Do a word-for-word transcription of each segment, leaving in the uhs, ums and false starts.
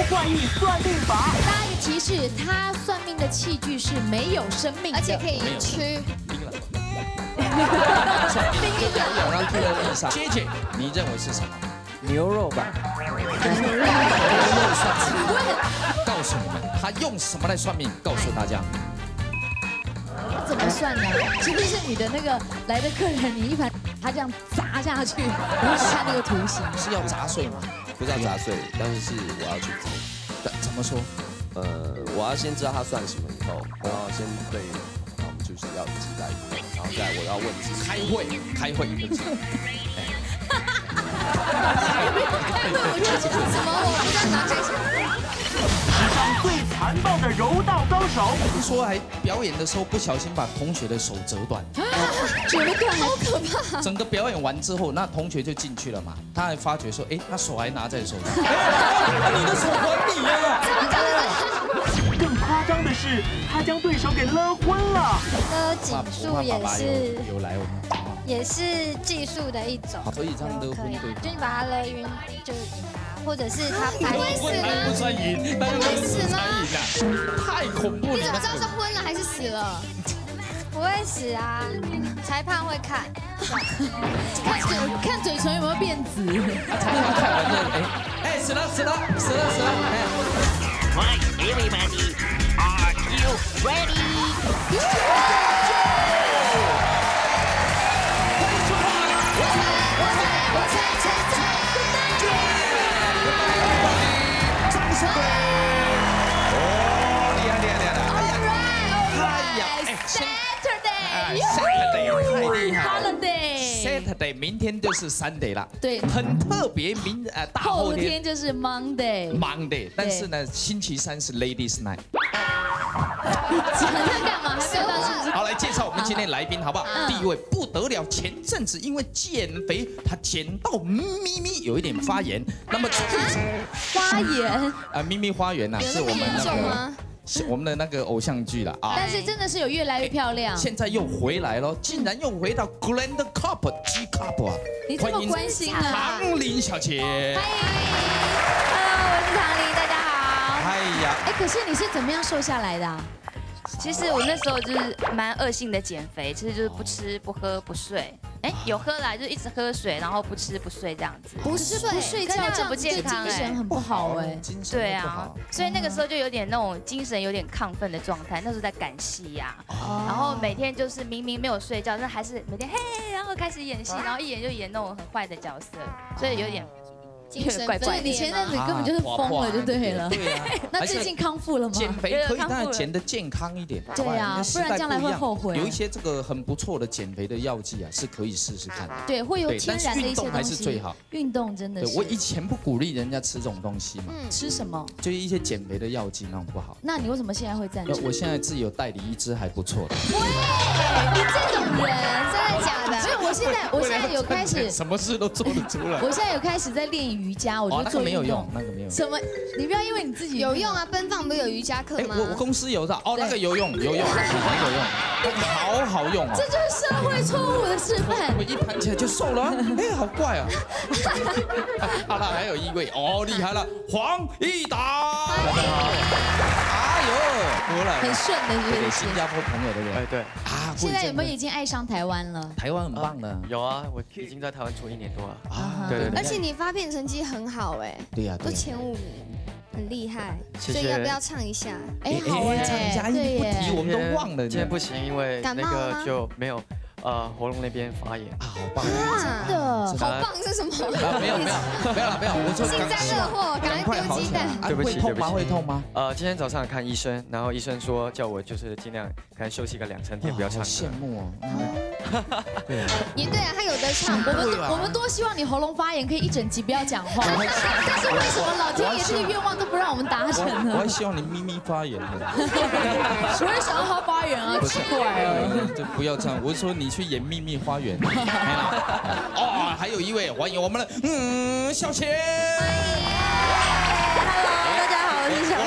怪异算命法。 大家一个提示，他算命的器具是没有生命的， 而且可以吃。 冰了。冰就咬到这个地上。姐姐，你认为是什么？ 牛肉吧。 告诉你们，他用什么来算命？告诉大家。 怎么算呢？前提是你的那个来的客人，你一盘他这样砸下去，然后看那个图形， 是要砸碎吗？ 不是要砸碎，但是是我要去猜。 怎么说？ 呃，我要先知道他算什么以后，然后先对，我们就是要期待，然后再我要问是开会，开会，对不起。 开会，我觉得这是什么？我不知道哪开始。 史上最残暴的柔道高手， 听说还表演的时候不小心把同学的手折断， 折断，好可怕！ 整个表演完之后，那同学就进去了嘛，他还发觉说，哎，他手还拿在手上，你的手还你呀！ 更夸张的是，他将对手给勒昏了。 勒颈术也是有来我们。 也是技术的一种， 所以这样勒昏对， 就你把他勒晕就赢啊，或者是他不会死吗？ 不算赢， 不会死吗？ 太恐怖了！ 你怎么知道是昏了还是死了？不会死啊，裁判会看， 看嘴看嘴唇有没有变紫。 裁判看完就哎哎死了死了死了死了哎。 Right, everybody, are you ready? Saturday，明天就是 Sunday 了， 对， 很特别，明呃大后后天天就是 Monday。 Monday， 但是呢，星期三是 Ladies Night。 讲这干嘛？还没有到星期。 好，来介绍我们今天来宾好不好？第一位不得了，前阵子因为减肥，他减到咪咪有一点发炎，那么发炎啊，咪咪花园呐，是我们那个。 是我们的那个偶像剧了啊， 但是真的是有越来越漂亮。 现在又回来了，竟然又回到 Grand Cup G Cup 啊！ 你这么关心啊？ 唐琳小姐， 欢迎 ，Hello， 我是唐琳，大家好。 哎呀， 哎，可是你是怎么样瘦下来的？ 其实我那时候就是蛮恶性的减肥，其实就是不吃不喝不睡。哎，有喝啦，就一直喝水，然后不吃不睡这样子。 不是不睡觉，这样不健康， 精神很不好哎。 对啊，所以那个时候就有点那种精神有点亢奋的状态。那时候在赶戏呀，然后每天就是明明没有睡觉，但还是每天嘿，然后开始演戏，然后一演就演那种很坏的角色，所以有点。 怪怪，你前阵子根本就是疯了，就对了。 对呀， 那最近康复了吗？ 减肥可以，但是减得健康一点。 对呀，不然将来会后悔。 有一些这个很不错的减肥的药剂啊，是可以试试看的。 对，会有天然的一些东西。 还是最好。 运动真的是。 我以前不鼓励人家吃这种东西嘛。 吃什么？ 就是一些减肥的药剂那种不好。 那你为什么现在会赞成？ 我现在自己有代理一支还不错的。 喂，你这种人真的假的？ 所以我现在我现在有开始， 什么事都做得出来。 我现在有开始在练瑜伽，我就做。 没有用，那个没有。 什么？你不要因为你自己有用啊！奔放不是有瑜伽课吗？ 我我公司有的哦，那个有用，有用，很有用，好好用哦。 这就是社会错误的示范。 我一盘起来就瘦了，哎，好怪啊！好了，还有一位哦，厉害了，黄义达。哎呦，过来， 很顺的， 对，新加坡朋友对不对？ 哎，对。 啊， 现在有没有已经爱上台湾了？ 台湾很棒的。 有啊，我已经在台湾住一年多了。 啊， 对对对。 而且你发片成绩很好哎。 对呀， 都前五名，很厉害。 所以要不要唱一下？ 哎，好哎， 唱一下，对不提我们都忘了。 今天不行，因为那个就没有。 呃，喉咙那边发炎啊，好棒！ 真的， 好棒是什么？ 啊，没有没有没有了没有，我说幸灾乐祸，赶快丢鸡蛋。 对不起， 会痛吗？会痛吗？ 呃，今天早上看医生，然后医生说叫我就是尽量可能休息个两三天，不要唱歌。 羡慕哦。 对啊，也对啊，他有得唱。 我们我们多希望你喉咙发炎可以一整集不要讲话，但是为什么老天爷这个愿望都不让我们达成呢？ 我还希望你咪咪发炎呢。 我也想要他发炎啊，奇怪啊！ 就不要这样，我是说你。 去演《秘密花园》哦，还有一位，欢迎我们的嗯小贤。 Hello， 大家好，我是小贤。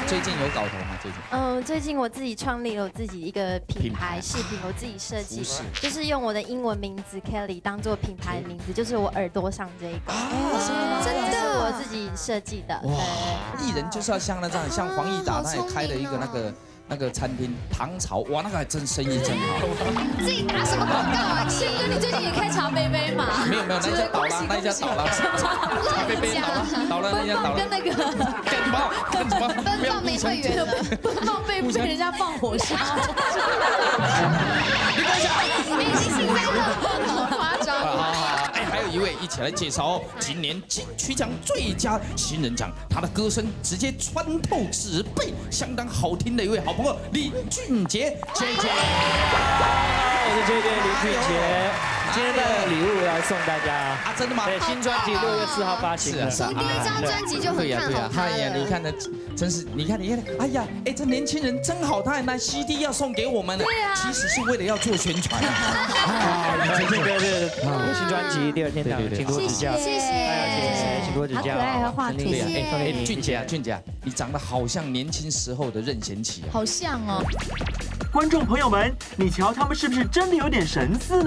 最近有搞头吗？最近？ 嗯，最近我自己创立了我自己一个品牌饰品，我自己设计，就是用我的英文名字 Kelly 当做品牌名字，就是我耳朵上这一个，真的是我自己设计的。 哇，艺人就是要像那这样，像黄义达他也开了一个那个。 那个餐厅唐朝，哇，那个还真生意真好。 自己打什么广告啊？ 宪哥，你最近也开茶杯杯嘛？ 没有没有，那家倒了，那家倒了，茶杯杯倒了，倒了，那家倒了。 跟那个干什么？干什么？ 奔放没会员了， 奔放被被人家放火烧。 你等一下， 明星性在热播，好夸张。 好好好，哎，还有一位，一起来介绍今年金曲奖最佳新人奖，他的歌声直接穿透纸背，相当好听的一位好朋友。 林俊杰，姐姐， 我是 J J 林俊杰，今天带礼物来送大家啊，真的吗？ 对，新专辑六月四号发行的， 从第一张专辑就很看好他。 哎呀，你看的真是，你看，你看，哎呀，哎，这年轻人真好，他还拿 C D 要送给我们呢，其实是为了要做宣传啊。 杰杰哥的新专辑《第二天堂》，请多指教， 谢谢， 请多指教。 好可爱，好话题。 哎，俊杰啊，俊杰啊，你长得好像年轻时候的任贤齐啊。 好像哦， 观众朋友们，你瞧他们是不是真的有点神似呢？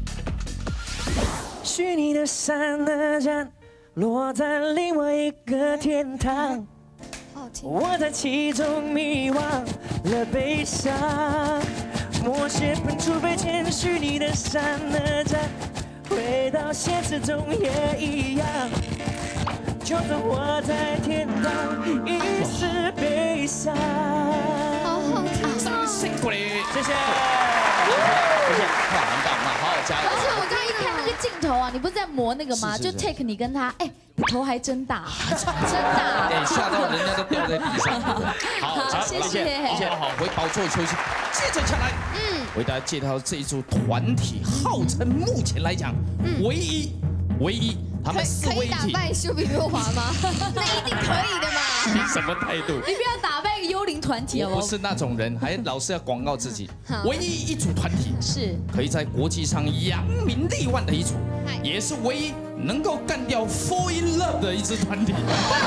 虚拟的山的站，落在另外一个天堂，我在其中迷惘了悲伤，默写喷出被填虚拟的山的站，回到现实中也一样。 就算我在天堂，已是悲伤。 好好听， 辛苦你， 谢谢， 谢谢，哇，很棒，好好加油。 而且我刚一看那个镜头啊，你不是在磨那个吗？就 take 你跟他，哎，你头还真大，真大， 哎，吓到人家都掉在地上。好， 谢谢， 好好回宝座休息。接着下来，嗯，为大家介绍这一组团体，号称目前来讲唯一唯一。 他们四位一体， 可以打败修比若华吗？那一定可以的嘛！ 你什么态度？ 你不要打败一个幽灵团体哦！ 我不是那种人，还老是要广告自己。唯一一组团体是可以在国际上扬名立万的一组，也是唯一能够干掉 Fall in Love 的一支团体。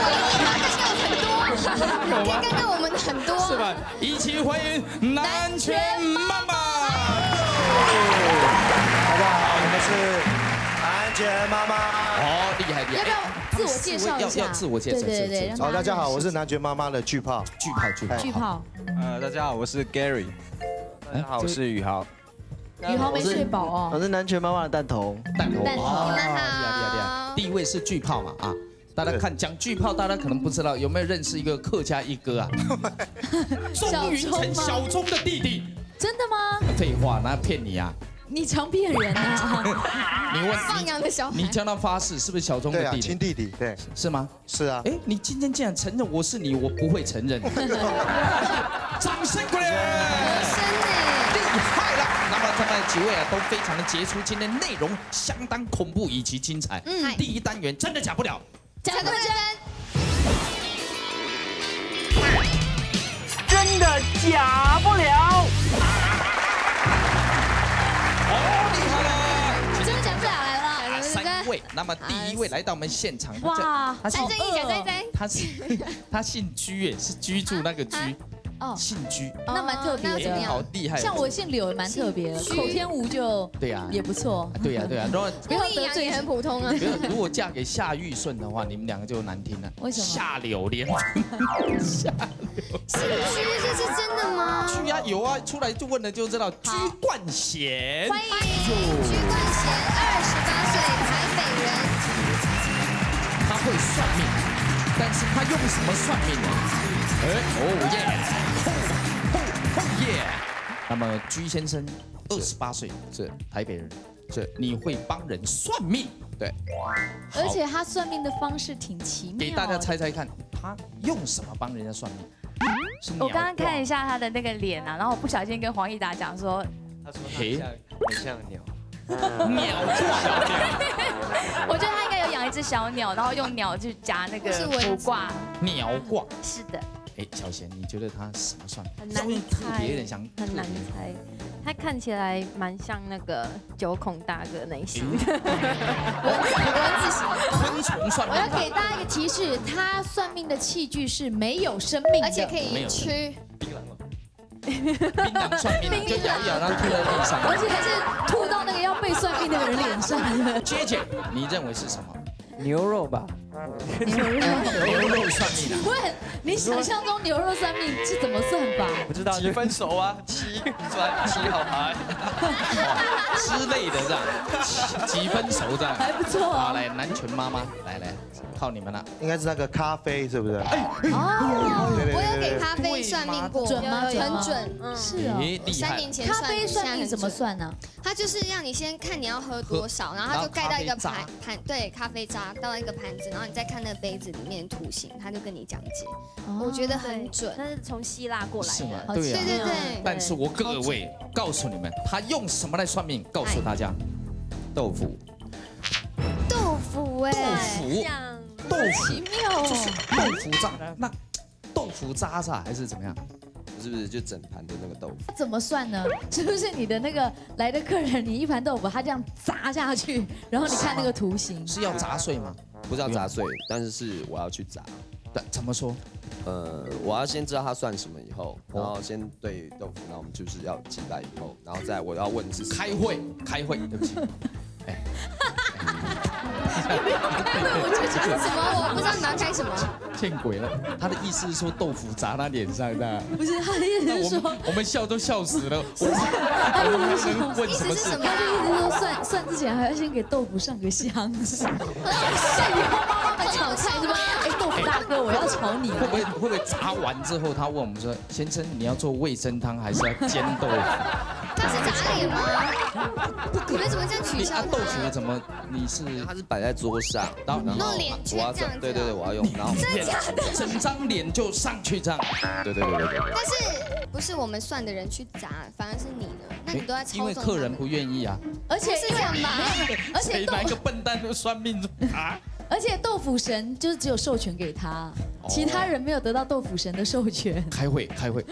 有吗？干掉我们很多， 是吧？一起欢迎南拳妈妈！ 好不好？你们是。 南拳妈妈， 哦，厉害厉害！ 要不要自我介绍一下？ 要要自我介绍， 对对对。 好，大家好，我是南拳妈妈的巨炮， 巨炮巨炮巨炮。 呃，大家好，我是 Gary。大家好，我是宇豪。 宇豪没睡饱哦。 我是南拳妈妈的弹头， 弹头。 弹头。 厉害厉害厉害！第一位是巨炮嘛啊。 大家看讲巨炮，大家可能不知道有没有认识一个客家一哥啊？钟云成小钟的弟弟。 真的吗？ 废话，那骗你啊！ 你常骗人啊！ 你问放羊的小孩， 你叫他发誓，是不是小钟的弟弟？ 亲弟弟，对， 是吗？ 是啊。 哎，你今天竟然承认我是你，我不会承认。掌声鼓励！厉害了！那么他们几位啊，都非常的杰出，今天内容相当恐怖以及精彩。嗯，第一单元真的假不了。 假的真， 真的假不了。 哦，厉害了！ 真的假不了来了。 三位，那么第一位来到我们现场， 哇， 三真一假再再， 他是他姓居耶，是居住那个居。 哦， 姓居， 那蛮特别的， 好厉害。 像我姓柳也蛮特别的，口天吴就对呀， 也不错。 对呀对呀，如果不要得罪也很普通啊。 如果嫁给夏玉顺的话，你们两个就难听了。 为什么？ 夏柳连春，夏柳。 姓居这是真的吗？ 居啊有啊，出来就问了就知道。居冠贤， 欢迎居冠贤，二十八岁，台北人。 他会算命，但是他用什么算命呢？哎哦耶！ 耶！那么居先生二十八岁，是台北人，是你会帮人算命，对。 而且他算命的方式挺奇妙。 给大家猜猜看，他用什么帮人家算命？是我刚刚看一下他的那个脸啊，然后我不小心跟黄义达讲说， 他说很像很像鸟。 鸟小鸟， 我觉得他应该有养一只小鸟，然后用鸟去夹那个卜卦。 鸟卦是的。 哎，小贤，你觉得他什么算？ 很难特别有点像， 很难猜。 他看起来蛮像那个九孔大哥那一型的， 蚊子型。 昆虫算命。 我要给大家一个提示，他算命的器具是没有生命的， 而且可以吃。 槟榔算命就咬一咬，然后吐在地上， 而且还是吐到那个要被算命那个人脸上。 姐姐，你认为是什么？ 牛肉吧。 牛肉， 牛肉算命啊？ 问你想象中牛肉算命是怎么算法？ 不知道几分熟啊，七算七好牌之类的这样，几分熟这样， 还不错啊。 好，来南拳妈妈，来来，靠你们了。 应该是那个咖啡，是不是？ 哦，我有给咖啡算命过， 准吗？ 很准， 是哦。 三年前咖啡算命怎么算呢？ 它就是让你先看你要喝多少，然后它就盖到一个盘盘，对，咖啡渣倒到一个盘子，然后你再看那个杯子里面的图形，它就跟你讲解。我觉得很准， 它是从希腊过来的。 是吗？对啊。 对对对。 但是我各位告诉你们，他用什么来算命？告诉大家，豆腐。 豆腐哎。 豆腐。豆腐。 奇妙就是豆腐渣，那豆腐渣渣还是怎么样？ 是不是就整盘的那个豆腐？ 怎么算呢？是不是你的那个来的客人，你一盘豆腐，他这样砸下去，然后你看那个图形， 是要砸碎吗？ 不是要砸碎，但是是我要去砸。 怎么说？ 呃，我要先知道它算什么以后，然后先对豆腐，然后我们就是要击败以后，然后再我要问是开会，开会，对不起。哎， 你没有开会，我就讲什么？我不知道你们要开什么。 见鬼了！他的意思是说豆腐砸他脸上的。 不是，他的意思是说， 我们笑都笑死了。 他的意思是问什么事？ 他的意思是说，算算之前还要先给豆腐上个香。以后妈妈炒菜是吧？哎，豆腐大哥，我要炒你。 会不会会不会炸完之后，他问我们说，先生你要做味噌汤还是要煎豆腐？ 他是砸脸吗？你们怎么这样取笑他？ 豆腐怎么？你是它是摆在桌上， 然后弄脸圈这样子。 对对对，我要用，然后真的假的？ 整张脸就上去这样。 对对对对对。 但是不是我们算的人去砸，反而是你呢？那你都在操纵。 因为客人不愿意啊。 而且是这样吧？ 而且哪个笨蛋就算命啊？ 而且豆腐神就是只有授权给他，其他人没有得到豆腐神的授权。 开会，开会。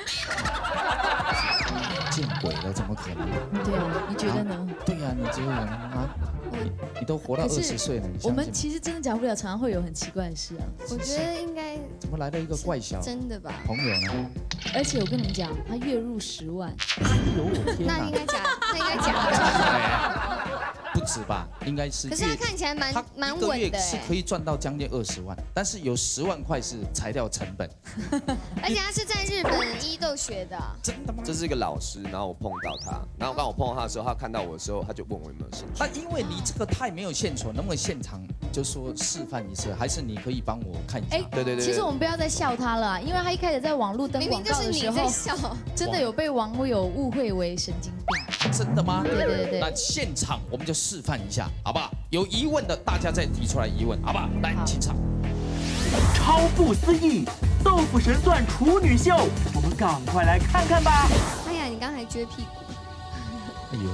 见鬼了，怎么可能？ 对啊，你觉得呢？ 对呀，你这个人啊，你你都活到二十岁了，你我们其实真的假不了，常常会有很奇怪的事啊。 我觉得应该怎么来了一个怪小真的吧？ 朋友呢？ 而且我跟你们讲，他月入十万。 哎呦我天哪！ 那应该假，那应该假的。 不止吧，应该是。 可是他看起来蛮蛮稳的， 一个月是可以赚到将近二十万，但是有十万块是材料成本。 而且他是在日本伊豆学的。 真的吗？ 这是一个老师，然后我碰到他，然后刚我碰到他的时候，他看到我的时候，他就问我有没有兴趣。 那因为你这个太没有线索，能不能现场就说示范一次，还是你可以帮我看一下？哎， 对对对。 其实我们不要再笑他了，因为他一开始在网络登广告的时候，真的有被网友误会为神经病。 真的吗？ 对对对。 那现场我们就示范一下，好不好？有疑问的大家再提出来疑问，好不好？来，请场。 超不思议，豆腐神算处女秀，我们赶快来看看吧。 哎呀，你刚才撅屁股。 哎呦，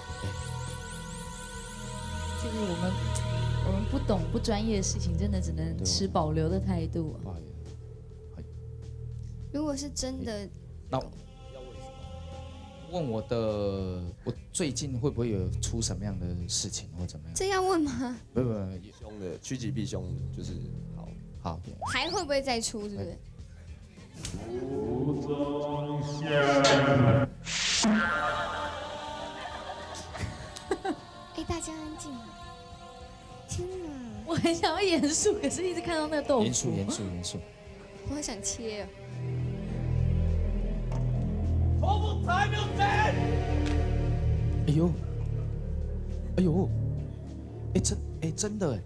这个我们我们不懂不专业的事情，真的只能持保留的态度。 如果是真的， 那问我的，我最近会不会有出什么样的事情或怎么样？ 这要问吗？ 不不不， 凶的趋吉避凶，就是好好。 还会不会再出？是不是？哎，大家安静！天哪！ 我很想要严肃，可是一直看到那个豆腐。 严肃严肃严肃。 我好想切哦。 豆腐还没有整。 哎呦，哎呦，哎真哎真的哎，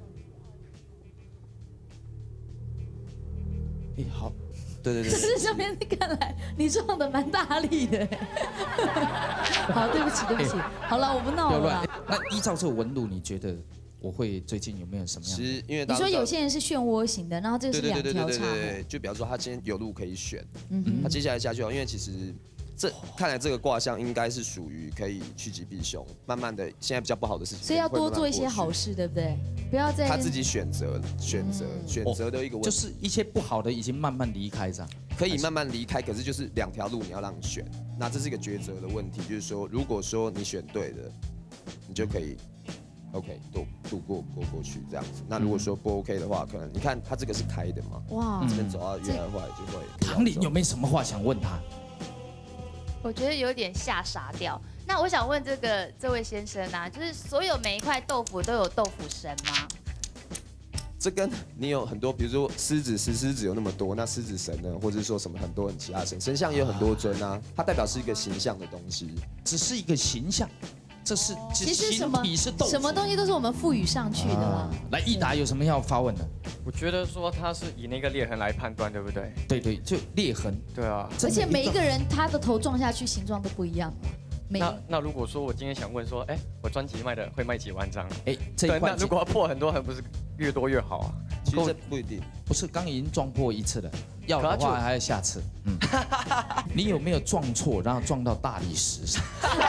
哎好， 对对对。 可是这边看来你撞的蛮大力的。好，对不起对不起，好了我不闹了啦。 那依照这个纹路，你觉得我会最近有没有什么样？ 其实因为你说有些人是漩涡型的，然后这个是两条岔。 对对对对对，就比方说他今天有路可以选， 嗯， 他接下来下去，因为其实。 这看来这个卦象应该是属于可以趋吉避凶，慢慢的现在比较不好的事情， 所以要多做一些好事，对不对？不要再他自己选择选择选择的一个问题， 就是一些不好的已经慢慢离开这样， 可以慢慢离开，可是就是两条路你要让你选，那这是一个抉择的问题，就是说如果说你选对了，你就可以 OK 度度过过过去这样子，那如果说不 OK 的话，可能你看他这个是开的嘛，哇，这边走到越来越坏就会。 唐琳有没有什么话想问他？ 我觉得有点吓傻掉。那我想问这个这位先生啊，就是所有每一块豆腐都有豆腐神吗？ 这跟你有很多，比如说狮子、石狮子有那么多，那狮子神呢，或者说什么很多很其他神，神像也有很多尊啊，它代表是一个形象的东西， 只是一个形象，这是其实什么什么东西都是我们赋予上去的啦。 来，益达有什么要发问的？ 我觉得说他是以那个裂痕来判断，对不对？ 对对，就裂痕。 对啊。 而且每一个人他的头撞下去形状都不一样。 那那如果说我今天想问说，哎，我专辑卖的会卖几万张？ 哎，这一块那如果要破很多痕，不是越多越好啊？ 其实这不一定， 不是刚已经撞破一次了，要的话还要下次。嗯，你有没有撞错，然后撞到大理石上？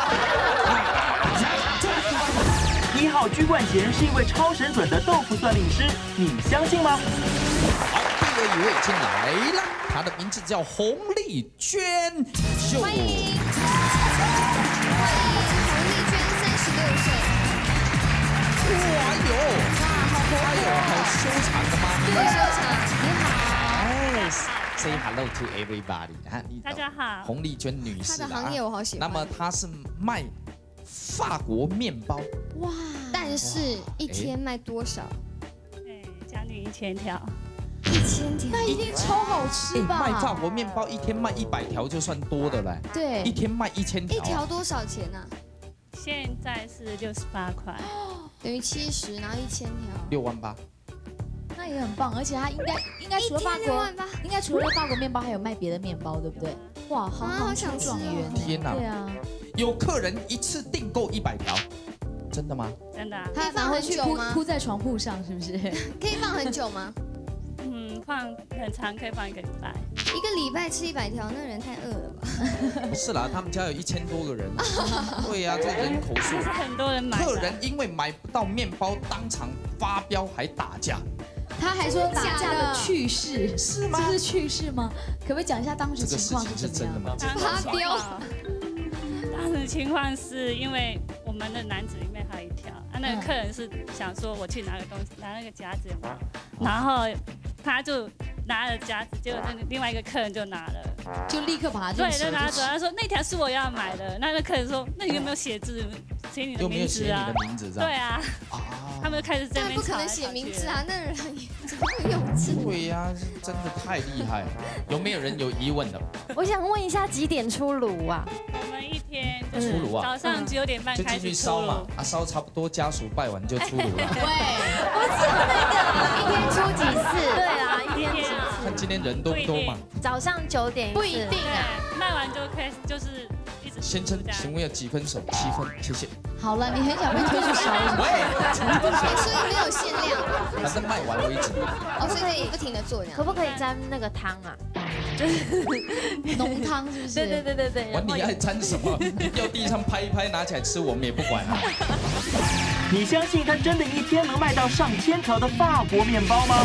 一号居冠贤是一位超神准的豆腐算命师，你相信吗？ 好，第二一位已经来了，她的名字叫洪丽娟， 欢迎，欢迎洪丽娟，三十六岁。 哇哟，哇，好可爱哟，好修长的吗？ 对，修长，你好。 哎 ，say hello to everybody 啊， 大家好， 洪丽娟女士。 她的行业我好喜欢。 那么她是卖法国面包， 哇，但是一天卖多少？ 对，将近一千条。 一千条， 那一定超好吃吧？ 卖法国面包一天卖一百条就算多的嘞。 对， 一天卖一千条。 一条多少钱呢？ 现在是六十八块， 等于七十，然后一千条， 六万八。 那也很棒，而且它应该应该除了法国，应该除了法国面包，还有卖别的面包，对不对？哇，行行出状元！ 天哪！ 对啊， 有客人一次订购一百条，真的吗？ 真的。 他拿回去铺铺在床铺上，是不是？ 可以放很久吗？ 嗯，放很长，可以放一个礼拜。 一个礼拜吃一百条，那人太饿了吧？ 不是啦，他们家有一千多个人。对呀，这人口数。 很多人买。 客人因为买不到面包，当场发飙还打架。 他还说打架的趣事， 是吗？ 这是趣事吗？可不可以讲一下当时情况是怎么样？ 发飙。 当时情况是因为我们的篮子里面还有一条，啊，那个客人是想说我去拿个东西，拿那个夹子嘛，然后他就拿了夹子，结果那另外一个客人就拿了， 就立刻把它对，就拿走。他说那条是我要买的，那个客人说那你有没有写字，写你的名字啊？ 有没有写你的名字？ 对啊。他们就开始在那边不可能写名字啊，那人怎么会用字？ 对呀，真的太厉害了。有没有人有疑问的？ 我想问一下几点出炉啊？ 我们一天就是早上九点半开始烧嘛，啊烧差不多家属拜完就出炉了。 对，不是那个一天出几次？对啊，一天出几次？ 看今天人多不多嘛？ 早上九点不一定啊，卖完就开始就是一直。 先生，请问有几分熟？七分，谢谢。 好了，你很想被推去烧， 喂，所以没有限量， 反正卖完为止。 哦，所以可以不停的做这样。 可不可以沾那个汤啊？就是浓汤，是不是？ 对对对对对。 管你爱沾什么，掉地上拍一拍，拿起来吃，我们也不管啊。 你相信他真的一天能卖到上千条的法国面包吗？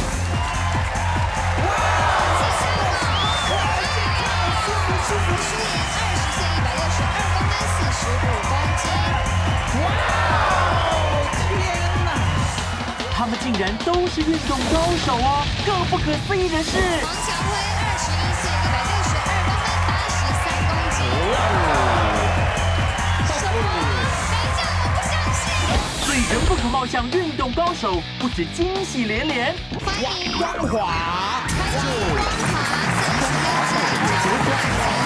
舒服舒颜，二十岁，一百六十二公分，四十五公斤。哇！天哪！他们竟然都是运动高手哦！更不可思议的是， 黄乔辉，二十一岁，一百六十二公分，八十三公斤。什么？等一下，我不相信！ 所以人不可貌相运动高手，不止惊喜连连。 欢迎光华， 欢迎光华，三十六岁。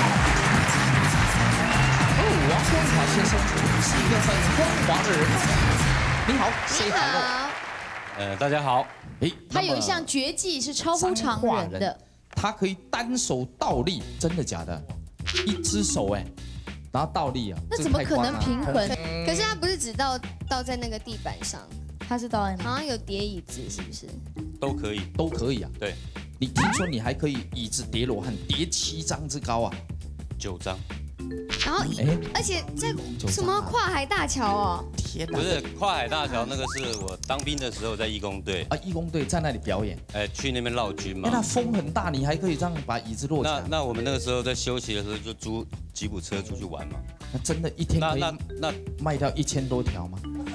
王光华先生是一个很光滑的人。你好 ，say hello。 呃，大家好。 哎， 他有一项绝技是超乎常人的， 他可以单手倒立，真的假的？一只手哎，然后倒立啊， 那怎么可能平衡？ 可是他不是只倒倒在那个地板上， 他是倒在哪？ 好像有叠椅子，是不是？ 都可以， 都可以啊。 对， 你听说你还可以椅子叠罗汉叠七张之高啊？ 九张。 然后而且在什么跨海大桥哦？ 天哪！ 不是跨海大桥，那个是我当兵的时候在义工队啊，义工队在那里表演， 哎，去那边绕军嘛。 那风很大，你还可以这样把椅子落起来。 那那我们那个时候在休息的时候就租吉普车出去玩嘛。 那真的一天可以那那卖掉一千多条吗？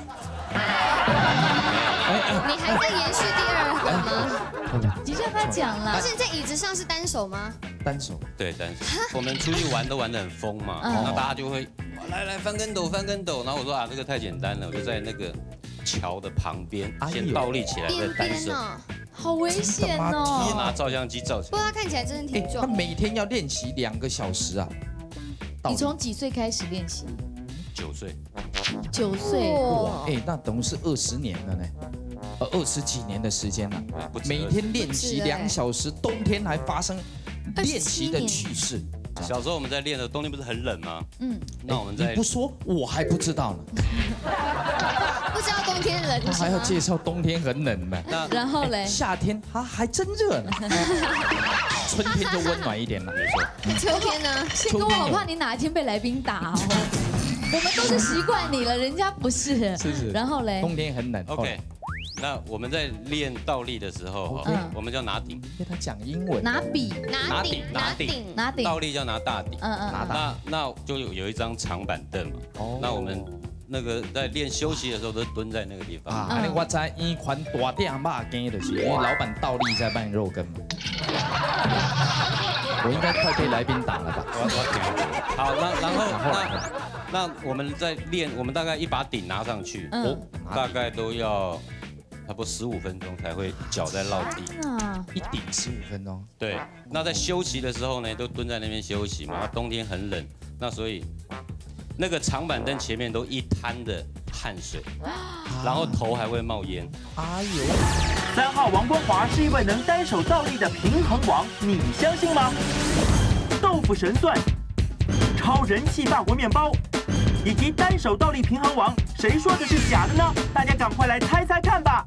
你还在延续第二个吗？ 你让他讲了。 而且在椅子上是单手吗？ 单手。 对，单手。我们出去玩都玩得很疯嘛，那大家就会来来翻跟斗翻跟斗，然后我说啊这个太简单了，我就在那个桥的旁边先倒立起来再单手。 好危险哦！ 拿照相机照起来。 不过他看起来真的挺壮。 他每天要练习两个小时啊。 你从几岁开始练习？ 九岁。 九岁哇，哎，那等于是二十年了呢，呃，二十几年的时间了，每天练习两小时，冬天还发生练习的趣事。 小时候我们在练的，冬天不是很冷吗？ 嗯， 那我们在你不说我还不知道呢。 不知道冬天冷， 他还要介绍冬天很冷呢。 然后嘞， 夏天它还真热呢。春天就温暖一点了，没错。秋天呢？ 宪哥，我好怕你哪一天被来宾打哦。我们都是习惯你了，人家不是。 是是。 然后嘞， 冬天很冷。 OK。那我们在练倒立的时候，我们叫拿顶。 跟他讲英文。 拿笔。 拿顶。拿顶。 拿顶。 倒立叫拿大顶。 嗯嗯。 那那就有有一张长板凳嘛。哦。那我们那个在练休息的时候都蹲在那个地方。 啊，那我在一款大店骂跟的是，因为老板倒立在卖肉羹嘛。我应该快被来宾打了吧？ 我我好，那然后那那我们在练，我们大概一把顶拿上去，哦，大概都要差不多十五分钟才会脚在落地。 一顶十五分钟。 对，那在休息的时候呢，都蹲在那边休息嘛。冬天很冷，那所以那个长板凳前面都一滩的汗水，然后头还会冒烟。 哎呦！三号王光华是一位能单手倒立的平衡王，你相信吗？豆腐神算、超人气法国面包，以及单手倒立平衡王，谁说的是假的呢？大家赶快来猜猜看吧！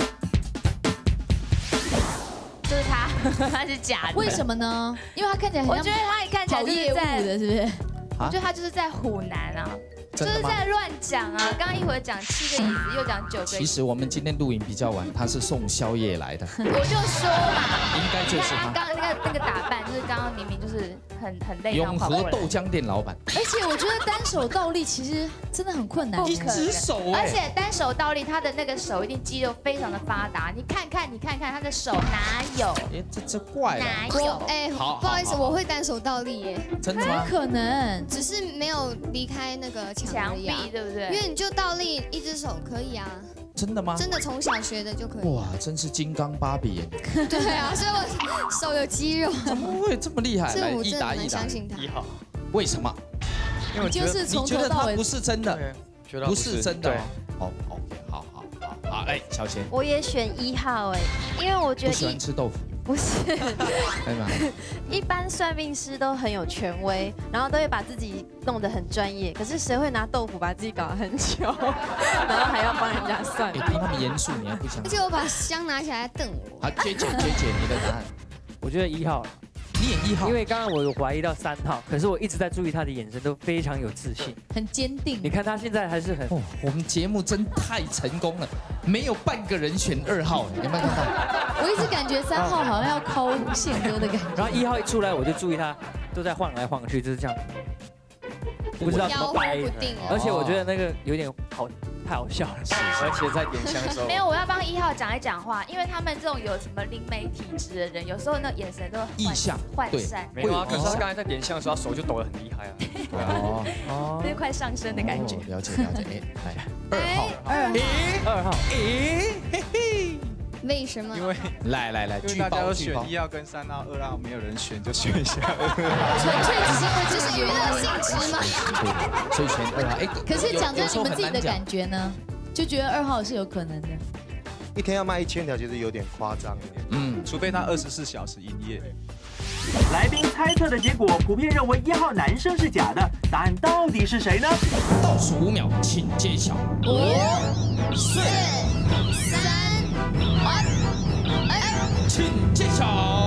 就是他，他是假的。 为什么呢？因为他看起来很像， 我觉得他也看起来就是在的，是不是？ 我觉得他就是在唬男啊。就是在乱讲啊！刚刚一会儿讲七个椅子，又讲九个椅子。 其实我们今天录影比较晚，他是送宵夜来的。 我就说嘛， 应该就是他。 刚刚那个那个打扮，就是刚刚明明就是很很累。 永和豆浆店老板。 而且我觉得单手倒立其实真的很困难， 一只手。 而且单手倒立，他的那个手一定肌肉非常的发达。你看看，你看看他的手哪有？ 哎，这这怪了。 哪有？ 哎，不好意思，我会单手倒立耶。 真的吗？ 不可能， 只是没有离开那个墙。 墙壁对不对？ 因为你就倒立一只手可以啊。 真的吗？ 真的从小学的就可以。 哇，真是金刚芭比耶！ 对啊，所以我手有肌肉。 怎么会这么厉害？ 来一打一打。 一号。 为什么？ 因为就是你觉得他不是真的？不是真的。 哦 ，OK，好好好好，来，小贤。 我也选一号哎，因为我觉得不喜欢吃豆腐。 不是， 对吗？ 一般算命师都很有权威，然后都会把自己弄得很专业。可是谁会拿豆腐把自己搞得很久，然后还要帮人家算命？ 你听他们严肃，你还不想？ 而且我把香拿起来瞪我。 好，姐姐姐姐，你的答案？ 我觉得一号。 你演一号， 因为刚刚我有怀疑到三号，可是我一直在注意他的眼神，都非常有自信， 很坚定。 你看他现在还是很…… 哦，我们节目真太成功了，没有半个人选二号，有没有看到？ 我一直感觉三号好像要抠宪哥的感觉。 然后一号一出来，我就注意他都在晃来晃去，就是这样，不知道怎么摆。而且我觉得那个有点好。太好笑了， 而且在点香的时候， 没有，我要帮一号讲一讲话，因为他们这种有什么灵媒体质的人，有时候那眼神都异象涣散。 没有啊，可是他刚才在点香的时候，手就抖得很厉害啊。 对啊， 哦，这是快上升的感觉。 了解了解，哎，来，二号， 二号， 二号， 咦，嘿嘿。 为什么？ 因为来来来， 因为大家都选一号跟三号、二号，没有人选就选一下二号。纯粹只是因为这是娱乐性质嘛。 对，所以选二号。哎， 可是讲真，你们自己的感觉呢？就觉得二号是有可能的。 一天要卖一千条，其实有点夸张一点。 嗯，除非他二十四小时营业。 来宾猜测的结果普遍认为一号男生是假的，答案到底是谁呢？ 倒数五秒，请揭晓。 五、四、三、二， 请揭晓。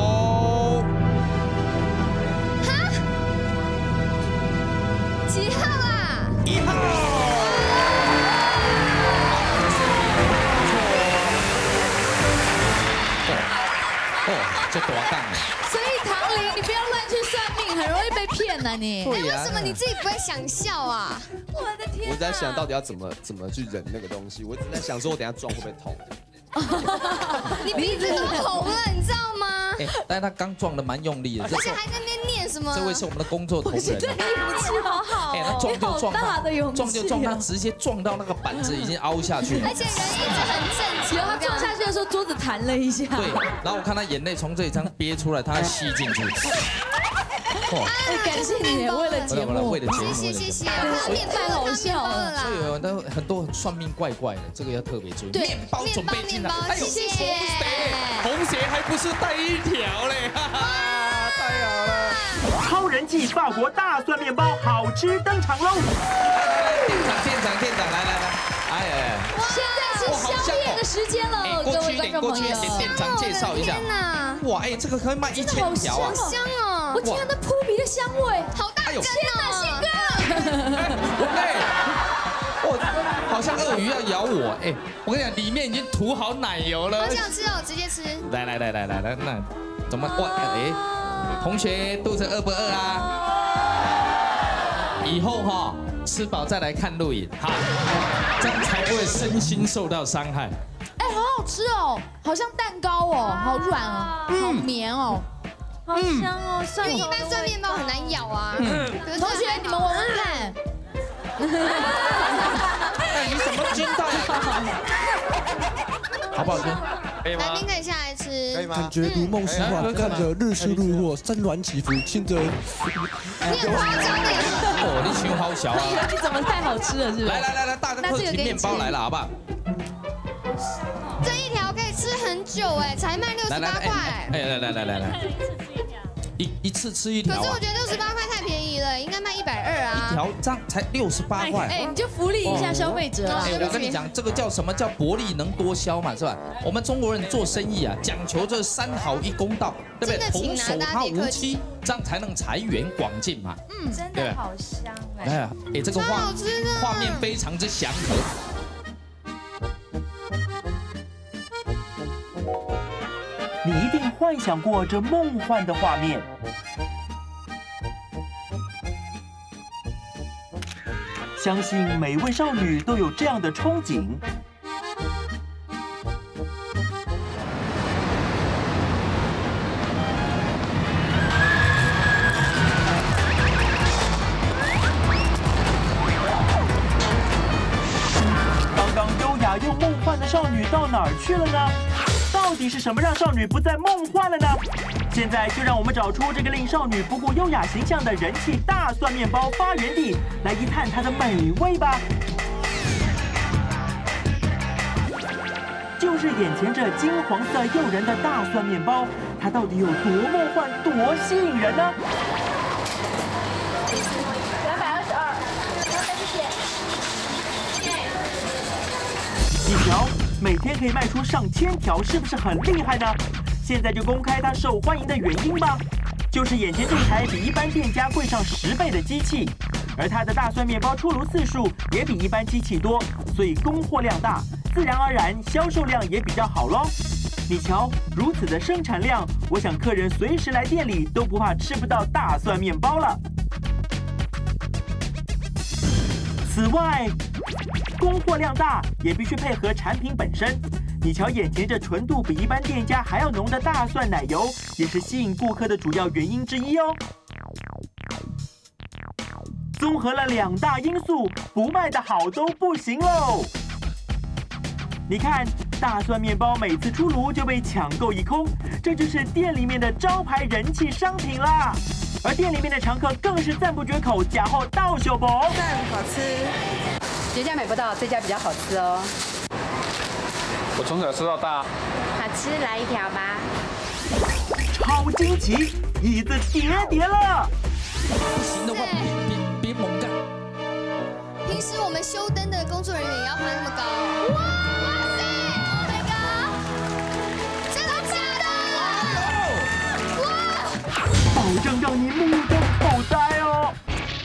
哈？几号？ 骗呐你！ 哎，为什么你自己不会想笑啊？ 我的天！ 我在想到底要怎么怎么去忍那个东西，我只在想说我等下撞会不会痛。 你鼻子都红了，你知道吗？ 哎，但是他刚撞的蛮用力的， 而且还在那边念什么？ 这位是我们的工作同仁。 勇气好好， 哎，他撞就撞大的勇气， 撞就撞，他直接撞到那个板子已经凹下去了。 而且人一直很正经， 他撞下去的时候桌子弹了一下。 对，然后我看他眼泪从这里这样憋出来，他吸进去。 哦，感谢你，为了节目， 为了节目， 谢谢谢谢，面包好笑了啦。 所以有的很多算命怪怪的，这个要特别注意。面包准备进来， 哎呦，谢谢。 红鞋还不是带一条嘞，哈哈，太好了！ 超人气法国大蒜面包好吃登场喽！ 店长店长店长，来来来，哎呀， 现在是宵夜的时间了，各位观众朋友， 给店长介绍一下。哇，哎，这个可以卖一千条啊！ 好香哦！ 我天啊，那扑鼻的香味， 好大根哦！ 天哪，宪哥！ 哎，我好像鳄鱼要咬我，哎，我跟你讲，里面已经涂好奶油了。 好想吃哦，直接吃。 来来来来来来，那怎么哇？哎，同学肚子饿不饿啊？以后哈吃饱再来看录影，好，这样才不会身心受到伤害。 哎，好好吃哦，好像蛋糕哦，好软哦，好绵哦， 好香哦。 因为一般蒜面包很难咬啊。 同学，你们闻闻看。 哎，你怎么知道？好不好吃？ 可以吗？ 来宾可以下来吃， 可以吗？ 感觉如梦似幻，看着日出日落，山峦起伏，听着。 你很夸张的。 哦，你胸好小啊！ 你怎么太好吃了，是不是？ 来来来来，大家客体面包来了，好不好？ 这一条可以吃很久哎，才卖六十八块。 哎，来来来来来，一一次吃一条。 可是我觉得六十八块太便宜了，应该卖一百二啊。 一条这样才六十八块。 哎，你就福利一下消费者啊！ 哎，我跟你讲，这个叫什么叫薄利能多销嘛，是吧？我们中国人做生意啊，讲求这三好一公道，对不对？童叟他无欺，这样才能财源广进嘛。 嗯，真的好香哎。 哎呀，哎，这个画画面非常之祥和。 你一定幻想过这梦幻的画面。相信每位少女都有这样的憧憬。刚刚优雅又梦幻的少女到哪儿去了呢？到底是什么让少女不再梦幻了呢？现在就让我们找出这个令少女不顾优雅形象的人气大蒜面包发源地，来一探它的美味吧。就是眼前这金黄色诱人的大蒜面包，它到底有多梦幻、多吸引人呢？ 两百二十二，谢谢。 一条每天可以卖出上千条，是不是很厉害呢？现在就公开它受欢迎的原因吧，就是眼前这台比一般店家贵上十倍的机器，而它的大蒜面包出炉次数也比一般机器多，所以供货量大，自然而然销售量也比较好咯。你瞧，如此的生产量，我想客人随时来店里都不怕吃不到大蒜面包了。此外，供货量大也必须配合产品本身。你瞧，眼前这纯度比一般店家还要浓的大蒜奶油，也是吸引顾客的主要原因之一哦。综合了两大因素，不卖的好都不行喽。你看，大蒜面包每次出炉就被抢购一空，这就是店里面的招牌人气商品啦。而店里面的常客更是赞不绝口，假货到手博， 赞好吃，别家买不到，这家比较好吃哦。 我从小吃到大， 好吃，来一条吧。 超惊奇，椅子叠叠了。 不行的话，别别别猛干。 平时我们修灯的工作人员也要爬那么高哦。哇哇塞 ！Oh my god！ 真的假的？哇！ 保证让你目瞪口呆哦。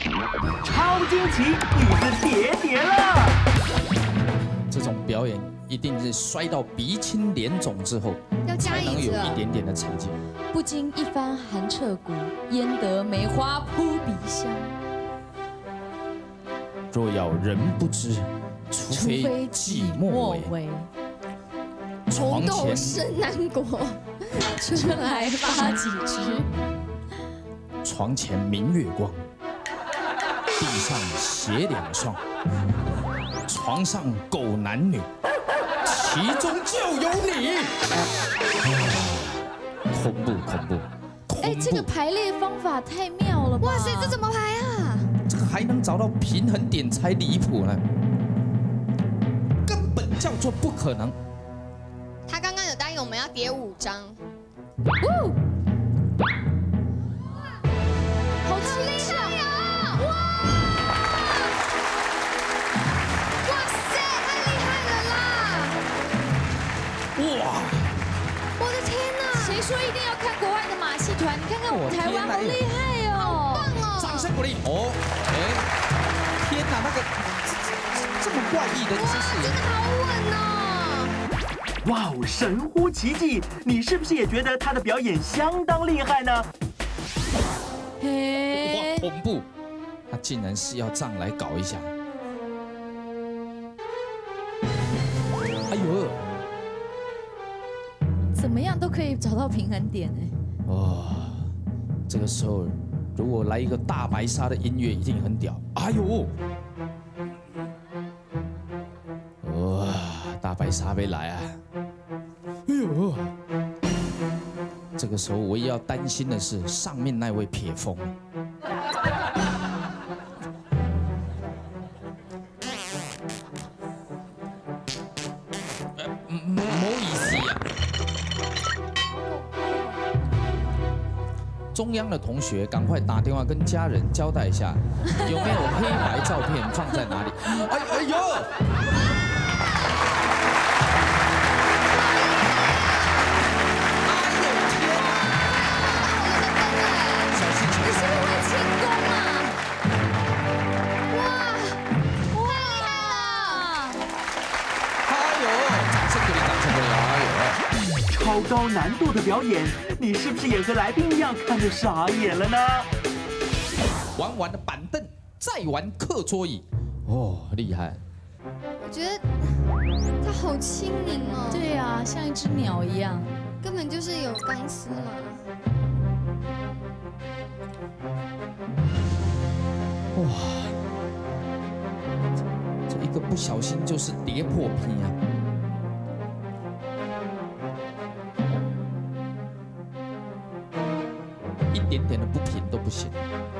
超惊奇，椅子叠叠了。 这种表演一一定是摔到鼻青脸肿之后，才能有一点点的成绩。 不经一番寒彻骨，焉得梅花扑鼻香？ 若要人不知，除非寂寞为。 红豆生南国， 春来发几枝。 床前明月光，地上鞋两双。床上狗男女，其中就有你。恐怖恐怖！ 哎，这个排列方法太妙了吧！ 哇塞，这怎么排啊？ 这个还能找到平衡点才离谱呢，根本叫做不可能。 他刚刚有答应我们要叠五张。 哦，好好厉害呀！哇！哇塞，太厉害了啦！ 哇！ 我的天哪！ 谁说一定要看国外的马戏团？你看看我们台湾好厉害哦！ 好棒哦！ 掌声鼓励！哦，哎，天哪，那个这么怪异的姿势， 真的好稳哦！ 哇哦，神乎其技！你是不是也觉得他的表演相当厉害呢？ 哇，恐怖！他竟然是要这样来搞一下。哎呦！ 怎么样都可以找到平衡点哎。 哇，这个时候如果来一个大白鲨的音乐，一定很屌。哎呦！哇，大白鲨没来啊！哎呦！这个时候唯一要担心的是上面那位撇风。唔好意思啊。中央的同学，赶快打电话跟家人交代一下，有没有黑白照片放在哪里？哎哎呦！ 超高难度的表演，你是不是也和来宾一样看着傻眼了呢？ 玩完了板凳，再玩课桌椅，哦，厉害！ 我觉得他好轻盈哦。 对呀，像一只鸟一样， 根本就是有钢丝嘛。 哇，这一个不小心就是跌破皮啊！一点点的不平都不行。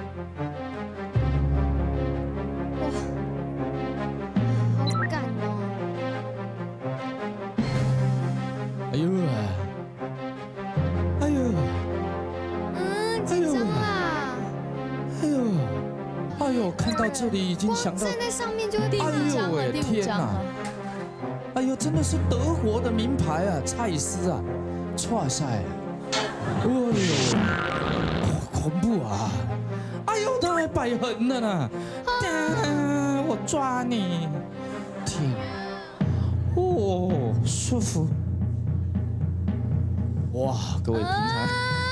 哇，好赶哦！ 哎呦，哎呦， 嗯，紧张啦！ 哎呦，哎呦，看到这里已经想到站在上面就会第五张了，第五张了。 哎呦，真的是德国的名牌啊，蔡司啊，哇塞！哎呦，恐怖啊！哎呦，他还摆横了呢！啊，我抓你！天，哦，舒服！哇，各位平常，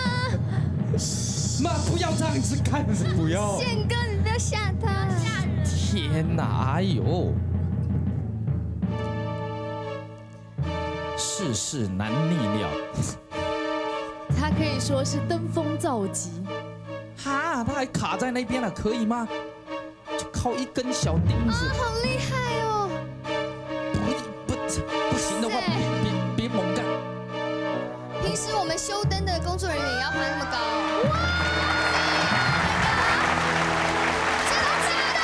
妈，不要这样子看着，不要！ 宪哥，你不要吓他！ 天哪，哎呦！世事难逆料。 他可以说是登峰造极。 哈，他还卡在那边了，可以吗？就靠一根小钉子。 啊，好厉害哦！ 不不不行的话，别别别猛干。 平时我们修灯的工作人员也要爬那么高哦。哇！真的假的？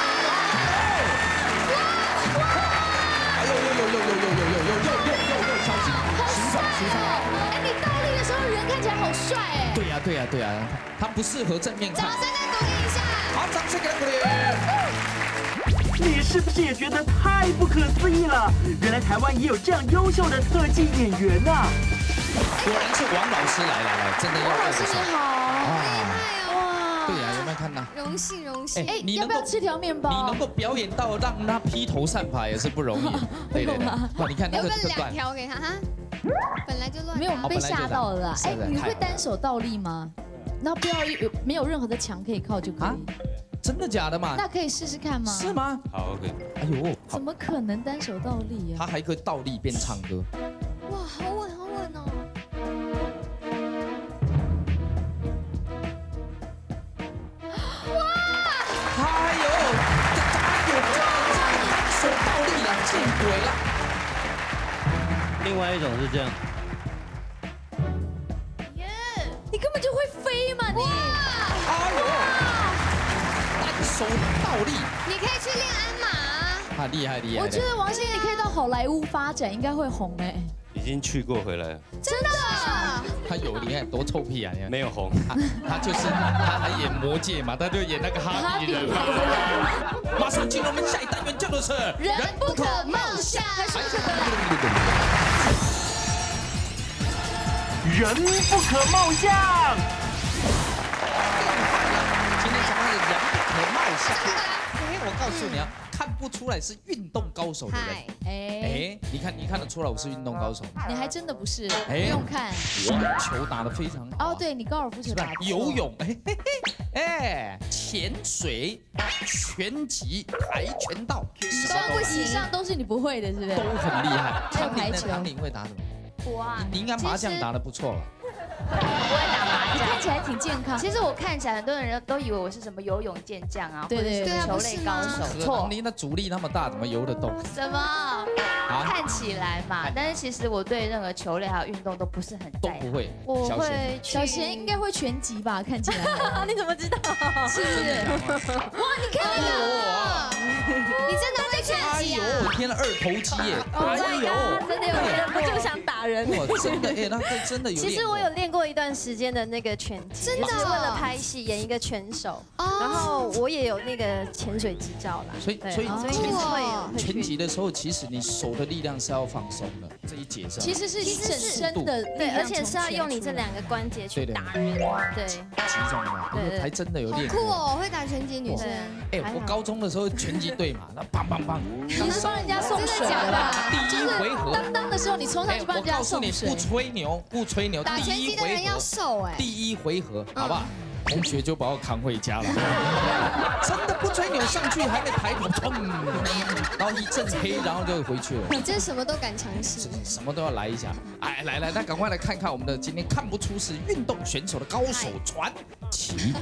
哇哇！ 哎呦呦呦呦呦呦呦呦呦呦呦呦！小心，行手行手。 哎，你倒立的时候人看起来好帅哎。 对呀对呀对呀，他不适合正面看。 掌声再鼓励一下。 好，掌声给他鼓励。 你是不是也觉得太不可思议了？原来台湾也有这样优秀的特技演员呐！ 果然是王老师来了，真的要王老师你好， 啊！ 厉害哦！ 对呀，有没有看看呐。 荣幸荣幸。 哎，要不要吃条面包？ 你能够表演到让他披头散发也是不容易。对对对。哇，你看那个这个两条给他哈。本来就乱。 没有被吓到了啦。哎，你会单手倒立吗？那不要有没有任何的墙可以靠就可以。 真的假的嘛？ 那可以试试看吗？ 是吗？ 好 ，OK。 哎呦， 怎么可能单手倒立呀？ 他还可以倒立边唱歌。 哇，好稳好稳哦！ 哇！哎呦，这哎呦，单手倒立了，见鬼了！ 另外一种是这样。 耶！你根本就会飞嘛你！ 哎呦！单手倒立， 你可以去练鞍马。 啊，厉害厉害！ 我觉得王心凌你可以到好莱坞发展，应该会红哎。 已经去过回来了。 真的？ 他有，你看多臭屁啊！你看没有红， 他就是他还演魔戒嘛，他就演那个哈比人。马上进入我们下一单元，叫做是人不可貌相。 人不可貌相。 今天讲到的人不可貌相。哎，我告诉你啊，看不出来是运动高手的人。 哎哎，你看你看得出来我是运动高手吗？ 你还真的不是，不用看。 我球打得非常好。 哦，对你高尔夫球打得不错。 游泳，哎嘿嘿，哎，潜水、拳击、跆拳道， 什么不行？以上都是你不会的，是不是？ 都很厉害。 还有排球。 唐宁会打什么？ 我啊， 你应该麻将打得不错吧？ 我不会打麻将， 你看起来挺健康。 其实我看起来，很多人都以为我是什么游泳健将啊，或者是球类高手。 错，你那阻力那么大，怎么游得动？ 什么？看起来嘛，但是其实我对任何球类还有运动都不是很在意。 都不会。 我会，小贤应该会拳击吧？看起来。 你怎么知道？ 是不是？哇，你看那个， 你真的会拳击啊？ 哎呦，天哪，二头肌耶！ 哎呦，真的有练过，就想打人。 哇，真的哎，那对真的有。 其实我有练过一段时间的那个拳击， 真的是为了拍戏演一个拳手，然后我也有那个潜水执照啦。 所以所以拳击拳击的时候，其实你手的力量是要放松的，这一节是。 其实是整身的， 对，而且是要用你这两个关节去打人，对，集中的，对，还真的有练。 酷哦，会打拳击女生。 哎，我高中的时候拳击队嘛，那棒棒棒。 你是帮人家送水的吧？ 第一回合。 当当的时候，你冲上去帮人家送水。 我告诉你，不吹牛，不吹牛。 打拳击的人要瘦哎。 第一回合，好不好？同学就把我扛回家了。真的不吹牛，上去还没抬头，砰，然后一阵黑，然后就回去了。 你这什么都敢尝试， 什么都要来一下。哎，来来，那赶快来看看我们的今天看不出是运动选手的高手传奇。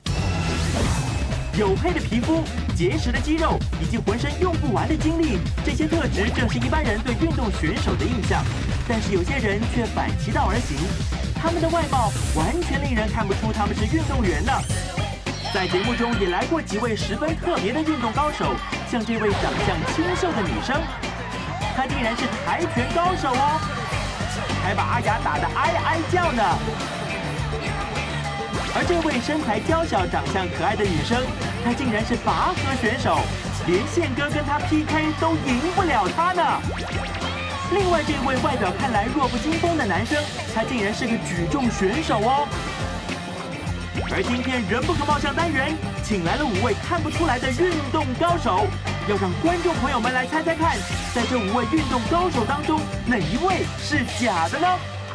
黝黑的皮肤、结实的肌肉以及浑身用不完的精力，这些特质正是一般人对运动选手的印象。但是有些人却反其道而行，他们的外貌完全令人看不出他们是运动员呢。在节目中也来过几位十分特别的运动高手，像这位长相清秀的女生，她竟然是跆拳高手哦，还把阿雅打得哀哀叫呢。而这位身材娇小、长相可爱的女生，她竟然是拔河选手，连宪哥跟她 P K 都赢不了她呢。另外这位外表看来弱不禁风的男生，他竟然是个举重选手哦。而今天人不可貌相单元，请来了五位看不出来的运动高手，要让观众朋友们来猜猜看，在这五位运动高手当中，哪一位是假的呢？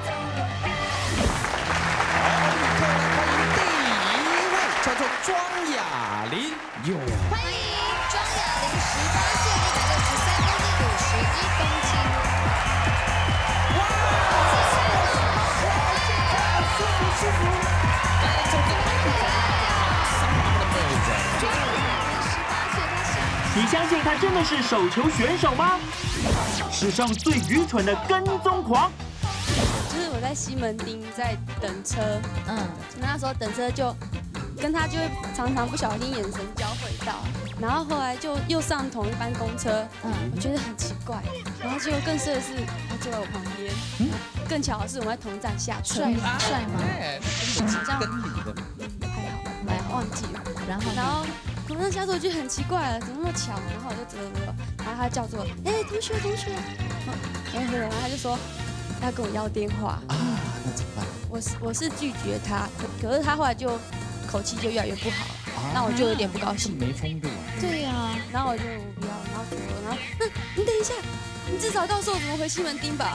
叫做庄雅琳，哟， 欢迎庄雅琳，十八岁，一百六十三公斤，五十一公斤。哇！舒服舒服。来，这个三八的妹子，庄雅琳十八岁，她是。 你相信她真的是手球选手吗？史上最愚蠢的跟踪狂。 就是我在西门町在等车，嗯，那时候等车就。跟他就会常常不小心眼神交汇到，然后后来就又上同一班公车，嗯，我觉得很奇怪，然后结果更衰的是他坐在我旁边，嗯，更巧的是我们在同一站下车， 帅吗？帅吗？ 好像跟你的， 还好，还好忘记了，然后然后同站下车我就很奇怪了，怎么那么巧？然后我就走走走，然后他叫做哎同学同学，然后然后他就说他跟我要电话啊， 那怎么办？ 我是我是拒绝他，可可是他后来就。 口气就越来越不好，那我就有点不高兴。 没风度啊。 对呀，然后我就不要，然后就然后那你等一下，你至少告诉我怎么回西门町吧。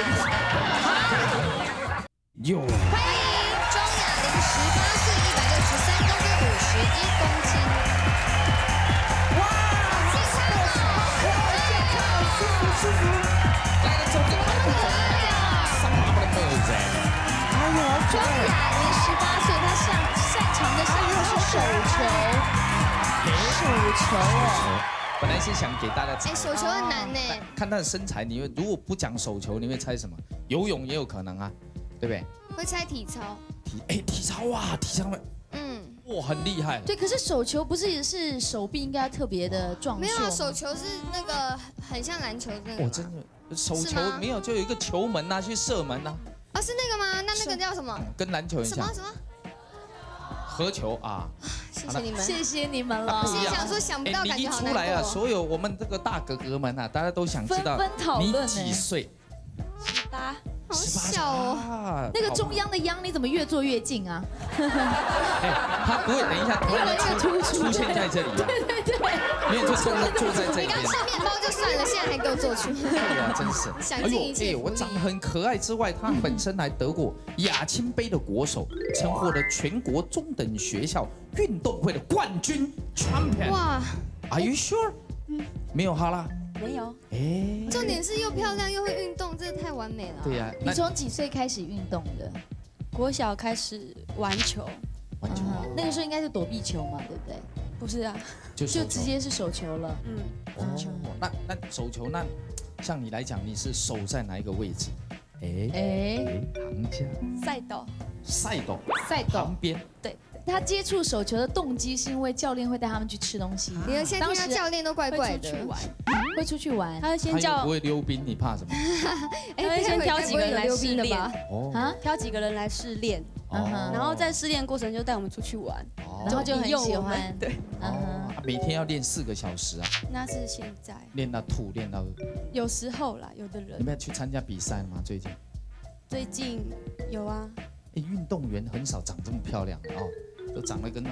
有。 欢迎庄雅玲，十八岁，一百六十三公分，五十一公斤。哇，健康哦，健康，舒服舒服。 来了，走进来了，上马不能没有在。 哎呦，庄雅玲十八岁，她擅擅长的项目是手球。手球哦。 本来是想给大家猜， 哎，手球很难呢。 看她的身材，你会如果不讲手球，你会猜什么？游泳也有可能啊，对不对？ 会猜体操。 体哎，体操啊，体操，嗯，哇，很厉害。 对，可是手球不是是手臂应该特别的壮硕？ 没有啊，手球是那个很像篮球那个。 哦，真的，手球没有，就有一个球门呐，去射门呐。 啊，是那个吗？那那个叫什么？ 跟篮球很像。 什么什么？ 合球啊！ 谢谢你们， 谢谢你们了。 我心想说想不到，感觉好难过。 你一出来啊，所有我们这个大哥哥们啊，大家都想知道你几岁？ 十八。 好小哦， 那个中央的央你怎么越坐越近啊？ 哎，他不会等一下突然出出现在这里啊？ 对对对， 没有就坐坐在这里。 你刚吃面包就算了，现在还给我做出。 对呀，真是。 想尽一切。 哎，我长得很可爱之外，他本身还得过亚青杯的国手，曾获得全国中等学校运动会的冠军 champion。哇 ，Are you sure？ 没有哈啦。 没有， 哎，重点是又漂亮又会运动，真的太完美了。 对呀， 你从几岁开始运动的？ 国小开始玩球， 玩球， 那个时候应该是躲避球嘛，对不对？ 不是啊， 就就直接是手球了。 嗯， 哦，那那手球那，像你来讲，你是守在哪一个位置？哎哎，行家， 赛道， 赛道， 赛道旁边， 对。 他接触手球的动机是因为教练会带他们去吃东西。 你看现在听他教练都怪怪的， 会出去玩， 他会先叫。 不会溜冰，你怕什么？ 他会先挑几个人来试练哦， 啊，挑几个人来试练，然后在试练过程就带我们出去玩， 然后就很喜欢。 对， 哦，每天要练四个小时啊。 那是现在。 练到吐，练到。 有时候啦，有的人。 你们要去参加比赛吗？最近？ 最近有啊。 哎，运动员很少长这么漂亮哦。都长得跟那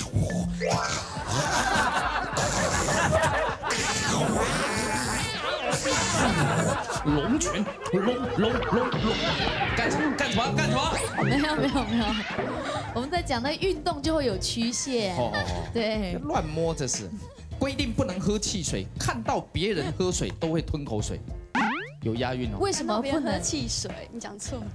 龙拳，龙龙龙龙，干什么干什么干什么？ 没有没有没有，我们在讲那运动就会有曲线。哦哦对， 乱摸这是。规定不能喝汽水，看到别人喝水都会吞口水，有押韵哦。 为什么不能喝汽水？你讲错了。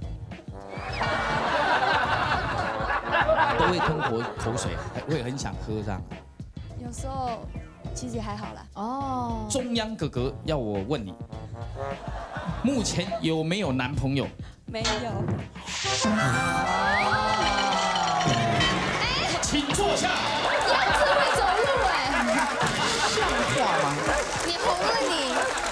都会吞口口水，会很想喝这样。 有时候其实也还好啦。 哦。 中央哥哥要我问你，目前有没有男朋友？ 没有。 请坐下。 样子会走路哎。 像话吗？ 你红了你。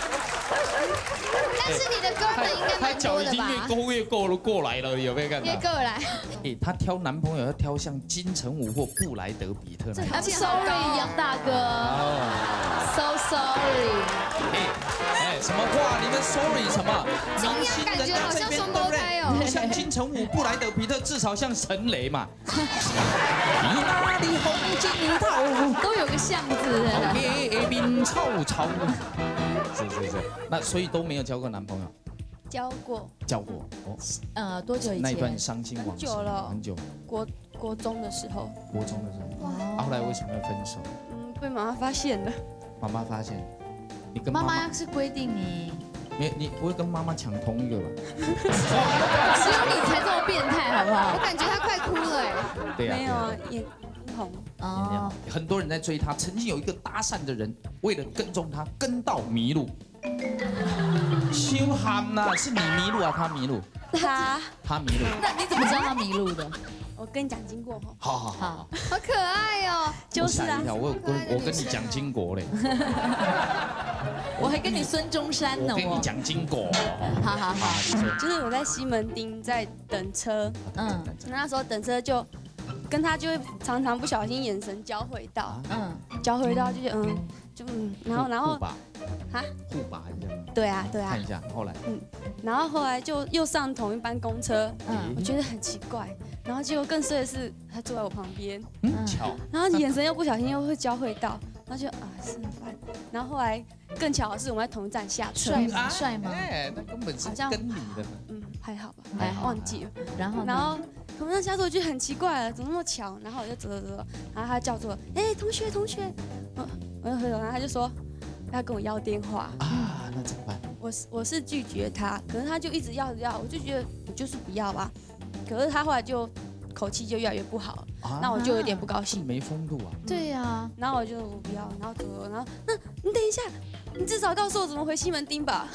但是你的歌们应该蛮多的吧？他脚已经越勾越够了过来了，有没有看到？ 越过来。 哎，他挑男朋友要挑像金城武或布莱德比特那种。 I'm sorry， 杨大哥。So sorry。 哎哎，什么话？你们 sorry 什么？ 明星人在这边对不对？ 你像金城武、布莱德比特，至少像陈雷嘛。你那里红金桃都有个巷子。 夜明草草。是是是，那所以都没有交过男朋友。 交过， 交过哦， 呃，多久以前？ 那一段伤心往事， 很久了， 很久。 国国中的时候， 国中的时候，啊，后来为什么要分手？ 嗯，被妈妈发现了。 妈妈发现，你跟妈妈是规定你， 你你不会跟妈妈抢同一个吧？ 只有你才这么变态，好不好？ 我感觉他快哭了哎。 对呀。 没有啊，眼红。 哦。很多人在追他，曾经有一个搭讪的人，为了跟踪他，跟到迷路。 羞憨呐，是你迷路啊？他迷路？ 他他迷路。 那你怎么知道他迷路的？ 我跟你讲经过哈。 好好好， 好可爱哦。 就是啊。 我我我跟你讲经国嘞。 我还跟你孙中山呢。 我跟你讲经国。 好好好。 就是我在西门町在等车，嗯，那时候等车就跟他就会常常不小心眼神交汇到，嗯，交汇到就是嗯就嗯，然后然后。 啊，互拔还是这样？ 对啊，对啊。 看一下，后来， 嗯，然后后来就又上同一班公车，嗯，我觉得很奇怪， 然后结果更衰的是，他坐在我旁边， 嗯，巧， 然后眼神又不小心又会交汇到，然后就啊是很烦。然后后来更巧的是，我们在同一站下车， 帅吗？帅吗？ 哎，那根本是跟你的。 嗯，还好吧， 还好， 忘记了。 然后， 然后同一站下车我就很奇怪了，怎么那么巧？然后我就走走走走，然后他叫住我，哎，同学同学，我我就回头，然后他就说要跟我要电话啊，那怎么办？ 我是我是拒绝他，可是他就一直要要，我就觉得我就是不要吧。可是他后来就口气就越来越不好，啊、那我就有点不高兴。 没风度啊。 对呀、啊， 然后我就我不要，然后走了，然后那你等一下，你至少告诉我怎么回西门町吧。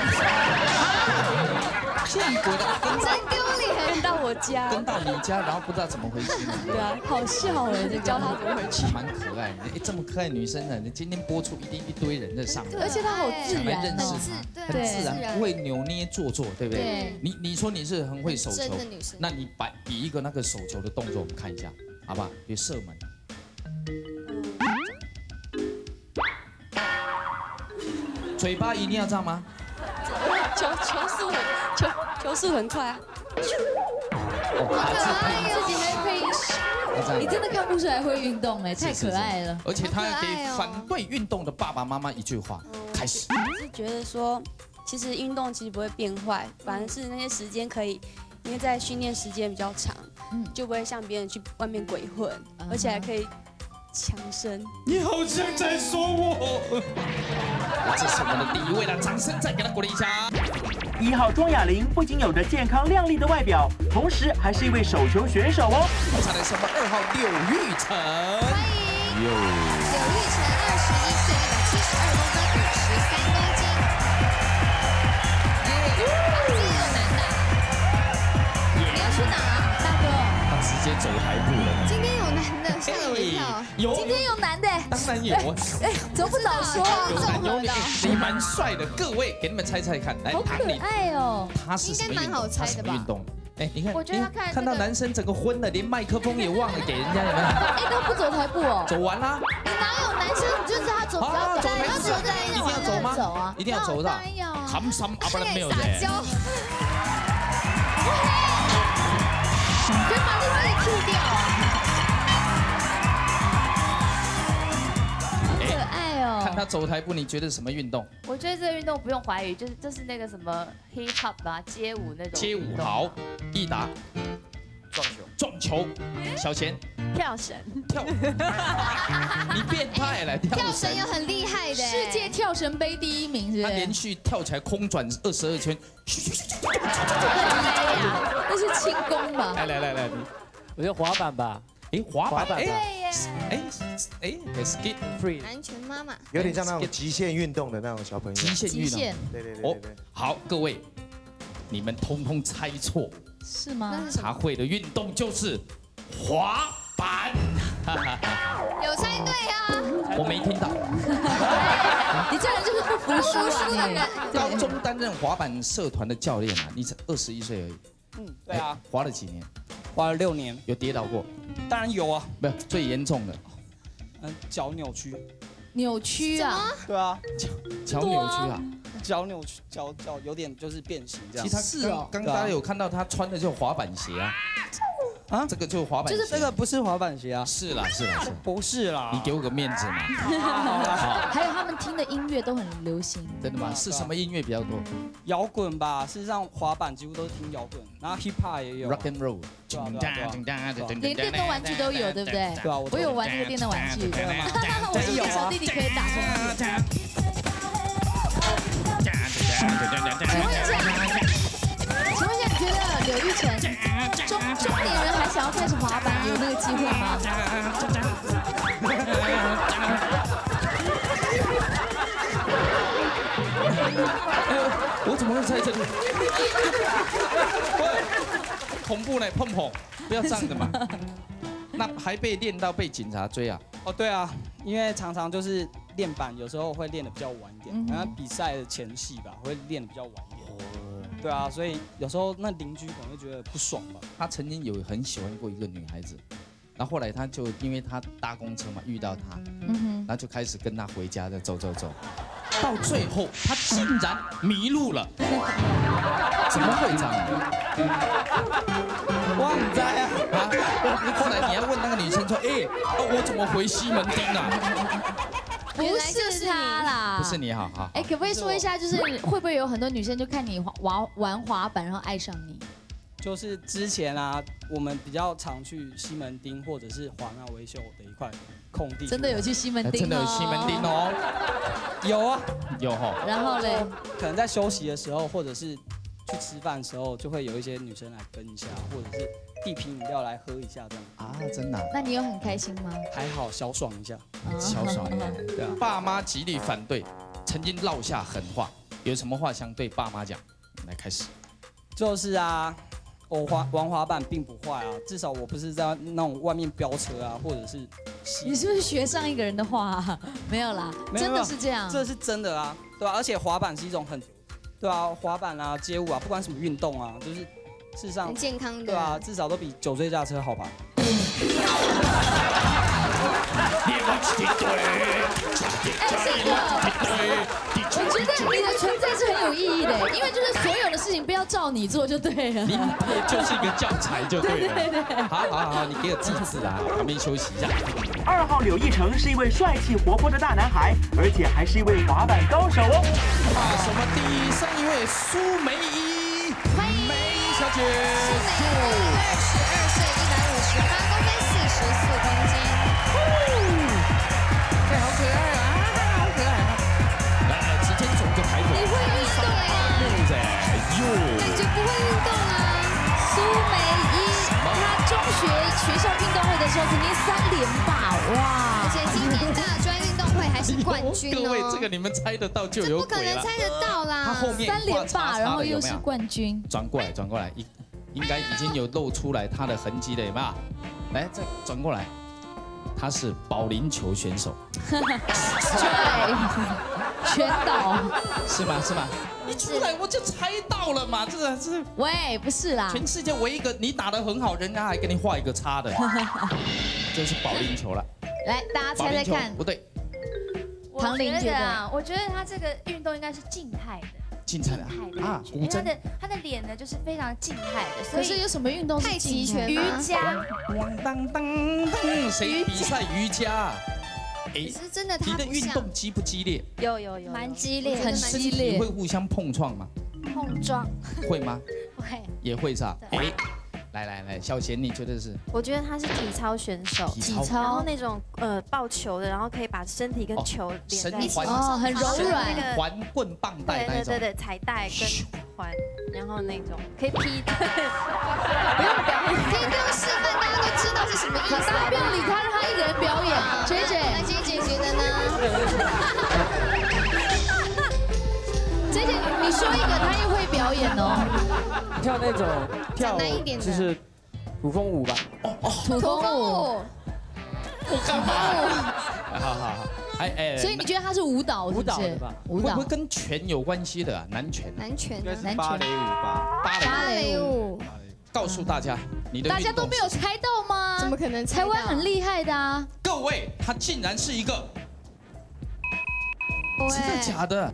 骗鬼的， 真丢脸，跟到我家， 跟到你家，然后不知道怎么回西门町。 对啊，好笑哎，就教他怎么回去。 蛮可爱的，哎，这么可爱的女生呢，你今天播出一定一堆人在上面， 而且她好自然， 认识她，很自然，不会扭捏做作，对不对？对。你你说你是很会手球， 真的女生， 那你摆比一个那个手球的动作，我们看一下，好不好？比如射门。嘴巴一定要这样吗？ 球球速很球球速很快啊！ 好可爱哟，自己还配音师，你真的看不出来会运动哎，太可爱了。 而且他给反对运动的爸爸妈妈一句话，开始。 我是觉得说，其实运动其实不会变坏，反而是那些时间可以，因为在训练时间比较长，就不会像别人去外面鬼混，而且还可以强身。 你好像在说我。这是我们的第一位了，掌声再给他鼓励一下。 一号庄雅玲不仅有着健康亮丽的外表，同时还是一位手球选手哦。 再来是我们二号柳玉成， 欢迎。柳玉成，二十一岁，一百七十二公分，五十三公斤。今天有男的？你要去哪啊，大哥？ 他直接走台步了。 今天有男的，吓了我一跳。 有， 今天有男的， 当然有。 哎，怎么不早说啊？ 有男有女，你蛮帅的。各位，给你们猜猜看，来， 好可爱哦。 他是什么运动？他什么运动？哎，你看， 我觉得看看到男生整个昏了，连麦克风也忘了给人家，有没有？ 哎，他不走台步哦。 走完啦。 你哪有男生？你就是他走比较走台步， 一定要走吗？ 走啊， 一定要走的。含三阿不然没有的。 可以把你自己 Q 掉啊。可爱哦。 看他走台步，你觉得什么运动？ 我觉得这个运动不用怀疑，就是这是那个什么 hip hop 吧，街舞那种。 街舞好，益达。 撞球。 撞球。小贤。 跳绳。 跳。你变态了， 跳绳有很厉害的， 世界跳绳杯第一名，是不是？ 他连续跳起来空转二十二圈。 那是轻功吧？ 来来来来， 我觉得滑板吧。 哎，滑板， 对耶。 哎哎 ，skate free， 安全妈妈， 有点像那种极限运动的那种小朋友。 极限运动， 对对对对对。 好，各位，你们通通猜错， 是吗？ 茶会的运动就是滑板。 有猜对啊！ 我没听到。 你这人就是不服输的人。 高中担任滑板社团的教练啊，你才二十一岁而已。 嗯，对啊。 滑了几年？ 滑了六年。 有跌倒过？ 当然有啊。 没有，最严重的。 嗯，脚扭曲。 扭曲啊？ 对啊。 脚脚扭曲啊？ 脚扭曲，脚脚有点就是变形这样。 其实他是哦，刚刚大家有看到他穿的就是滑板鞋啊。啊，这个就是滑板鞋， 就是这个不是滑板鞋啊。 是啦，是啦，是。 不是啦。 你给我个面子嘛。 还有他们听的音乐都很流行。 真的吗？是什么音乐比较多？ 摇滚吧，事实上滑板几乎都是听摇滚，然后 hip hop 也有 ，rock and roll， 连电动玩具都有，对不对？ 对啊， 我有玩那个电动玩具，我是有小弟弟可以打上去。请问一下，请问一下，你觉得柳玉成中中年人还想要开始滑板，有那个机会吗？ 我怎么会在这里？恐怖呢，碰碰，不要这样的嘛。那还被练到被警察追啊？ 哦，对啊，因为常常就是练板，有时候会练得比较晚一点，然后比赛的前戏吧，会练得比较晚一点。哦。对啊，所以有时候那邻居可能会觉得不爽吧。 他曾经有很喜欢过一个女孩子，然后后来他就因为他搭公车嘛，遇到她，嗯哼，然后就开始跟她回家的走走走，到最后他竟然迷路了。怎么会这样？ 我唔知啊。 后来你要问那个女生说，哎，我怎么回西门町啊？ 不是他啦， 不是你，好好。 哎，可不可以说一下，就是会不会有很多女生就看你滑玩滑板，然后爱上你？ 就是之前啊，我们比较常去西门町或者是华纳维修的一块空地。 真的有去西门町？ 真的有西门町哦。 有啊， 有哈。 然后嘞， 可能在休息的时候，或者是去吃饭的时候，就会有一些女生来跟一下，或者是递瓶饮料来喝一下这样。 啊，真的？ 那你有很开心吗？ 还好，小爽一下。 小爽一下。 对啊。 爸妈极力反对，曾经落下狠话，有什么话想对爸妈讲？来开始。 就是啊。我滑玩滑板并不坏啊，至少我不是在那种外面飙车啊，或者是。 你是不是学上一个人的话、啊？没有啦，真的是这样。 这是真的啊，对吧、啊？而且滑板是一种很，对啊，滑板啊、街舞啊，不管什么运动啊，就是事实上很健康的， 对啊，至少都比酒醉驾车好吧？ 我觉得你的存在是很有意义的，因为就是所有的事情不要照你做就对了。 你就是一个教材就对了。 对对对。 好好好，你给我记字啊，旁边休息一下。 二号柳奕成是一位帅气活泼的大男孩，而且还是一位滑板高手哦。 啊，什么第一上一位苏梅姨， 欢迎梅小姐。 苏梅姨，二十二岁，一百五十八公分，四十四公斤。 这好可爱啊，好可爱啊！来来，直接走个抬腿。 你会运动呀？ 哟， 感觉不会运动啊。 苏梅姨，她中学学校运动会的时候曾经三连霸，哇！ 而且今年大专运动会还是冠军哦。 各位，这个你们猜得到就有鬼了。 不可能猜得到啦。 他后面三连霸，然后又是冠军。 转过来，转过来，应应该已经有露出来他的痕迹了，有没有？来，再转过来。他是保龄球选手， 对，全倒， 是吗？是吗？一出来我就猜到了嘛，这个是喂，不是啦， 全世界唯一一个你打得很好，人家还给你画一个叉的，就是保龄球了。 来，大家猜猜看， 不对， 唐玲觉得，我觉得他这个运动应该是静态的。 静态的啊，因为他的他的脸呢就是非常静态的，所以可是有什么运动是太极拳、 瑜伽？ 当当当，谁比赛瑜伽？ 哎，是真的， 你的运动激不激烈？ 有有有， 蛮激烈， 很激烈。 会互相碰撞吗？ 碰撞会吗？ 会， 也会是吧？哎。来来来，小贤，你觉得是？ 我觉得他是体操选手， 体操， 然后那种呃抱球的，然后可以把身体跟球连在一起， 哦，很柔软， 那个环棍棒带那种， 对对对对，彩带跟环，然后那种可以劈的，不用表演， 可以不用示范，大家都知道是什么意思， 大家不用理他，让他一个人表演。J J， 那 J J 觉得呢 ？J J， 你说一个，他也会表演哦。 跳那种跳就是土风舞吧。 哦哦，土风舞。 我干嘛？好好好，哎哎。 所以你觉得他是舞蹈？ 舞蹈的吧？ 会不会跟拳有关系的？男拳。 男拳。 应该是芭蕾舞吧？ 芭蕾舞。 告诉大家，你的大家都没有猜到吗？ 怎么可能？ 台湾很厉害的啊！ 各位，他竟然是一个，真的假的？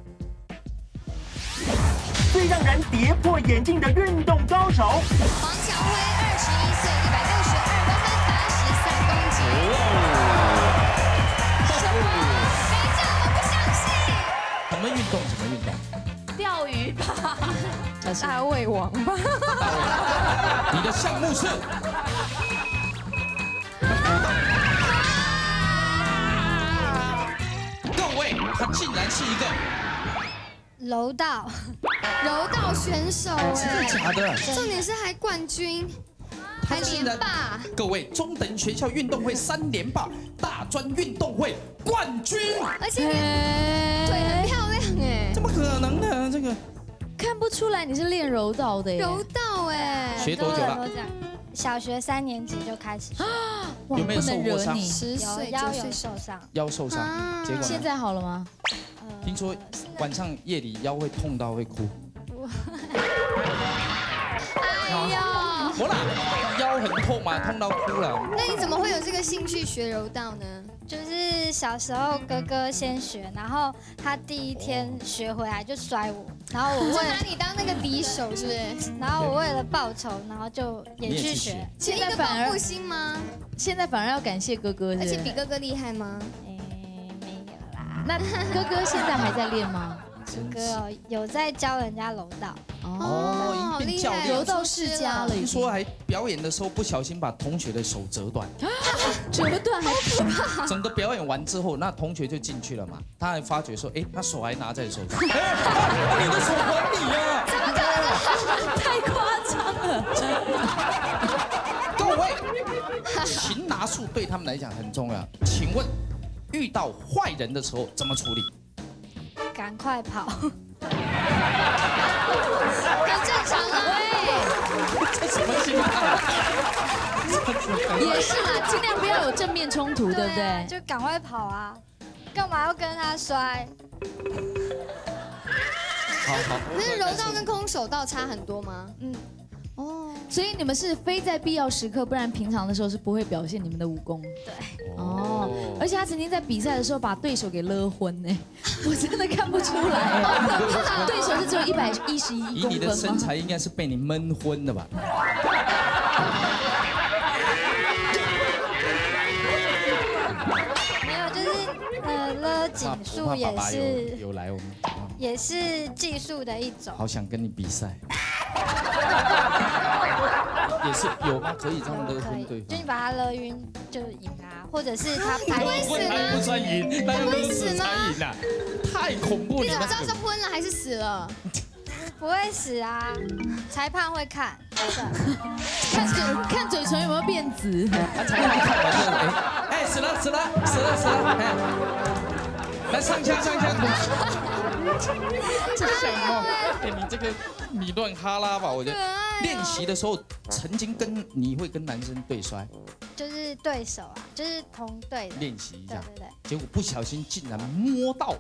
最让人跌破眼镜的运动高手， 黄乔辉，二十一岁，一百六十二公分，八十三公斤。什么？谁叫我不相信？ 什么运动？什么运动？ 钓鱼吧， 大胃王吧。 你的项目是？各位，他竟然是一个。 柔道，柔道选手， 真的假的？ 重点是还冠军，还连霸。 各位，中等学校运动会三连霸，大专运动会冠军， 而且腿很漂亮哎， 怎么可能呢？这个看不出来你是练柔道的耶。 柔道哎， 学多久了？ 小学三年级就开始学。 有没有受过伤？ 十岁腰有受伤， 腰受伤，结果现在好了吗？ 听说晚上夜里腰会痛到会哭。 哎呀， 我啦，腰很痛嘛，痛到哭了。 那你怎么会有这个兴趣学柔道呢？ 就是小时候哥哥先学，然后他第一天学回来就摔我，然后我为就拿你当那个敌手，是不是？ 然后我为了报仇，然后就也去学。 现在反而不心吗？ 现在反而要感谢哥哥， 而且比哥哥厉害吗？ 没有啦。 那哥哥现在还在练吗？ 哥哥有在教人家柔道。 哦，已经变教练， 柔道世家了。 听说还表演的时候不小心把同学的手折断， 折断还可怕。 整个表演完之后，那同学就进去了嘛，他还发觉说，哎，他手还拿在手上，你的手还你啊？ 怎么可能？太夸张了！ 各位，擒拿术对他们来讲很重要。请问，遇到坏人的时候怎么处理？ 赶快跑。 很正常啊，喂， 这什么心态？ 也是啦，尽量不要有正面冲突，对不对？ 就赶快跑啊！干嘛要跟他摔？ 好好。 可是柔道跟空手道差很多吗？ 嗯。 哦，所以你们是非在必要时刻，不然平常的时候是不会表现你们的武功。 对。 哦，而且他曾经在比赛的时候把对手给勒昏呢，我真的看不出来。对手是只有一百一十一公分吗？ 以你的身材，应该是被你闷昏的吧？ 没有，就是呃勒紧术也是有来我们， 也是技术的一种。 好想跟你比赛。也是有吗？可以这样勒昏对方？ 就你把他勒晕就赢啊，或者是他拍。 不会死吗？ 不算赢，那就勒死才赢啊！太恐怖了！ 你怎么知道是昏了还是死了？ 不会死啊，裁判会看。 看嘴看嘴唇有没有变紫。 他裁判看完之后，哎哎死了死了死了死了！哎，来上枪上枪！这什么？哎，你这个你乱哈拉吧，我觉得。练习的时候，曾经跟你会跟男生对摔， 就是对手啊，就是同队的练习一下， 对对对， 结果不小心竟然摸到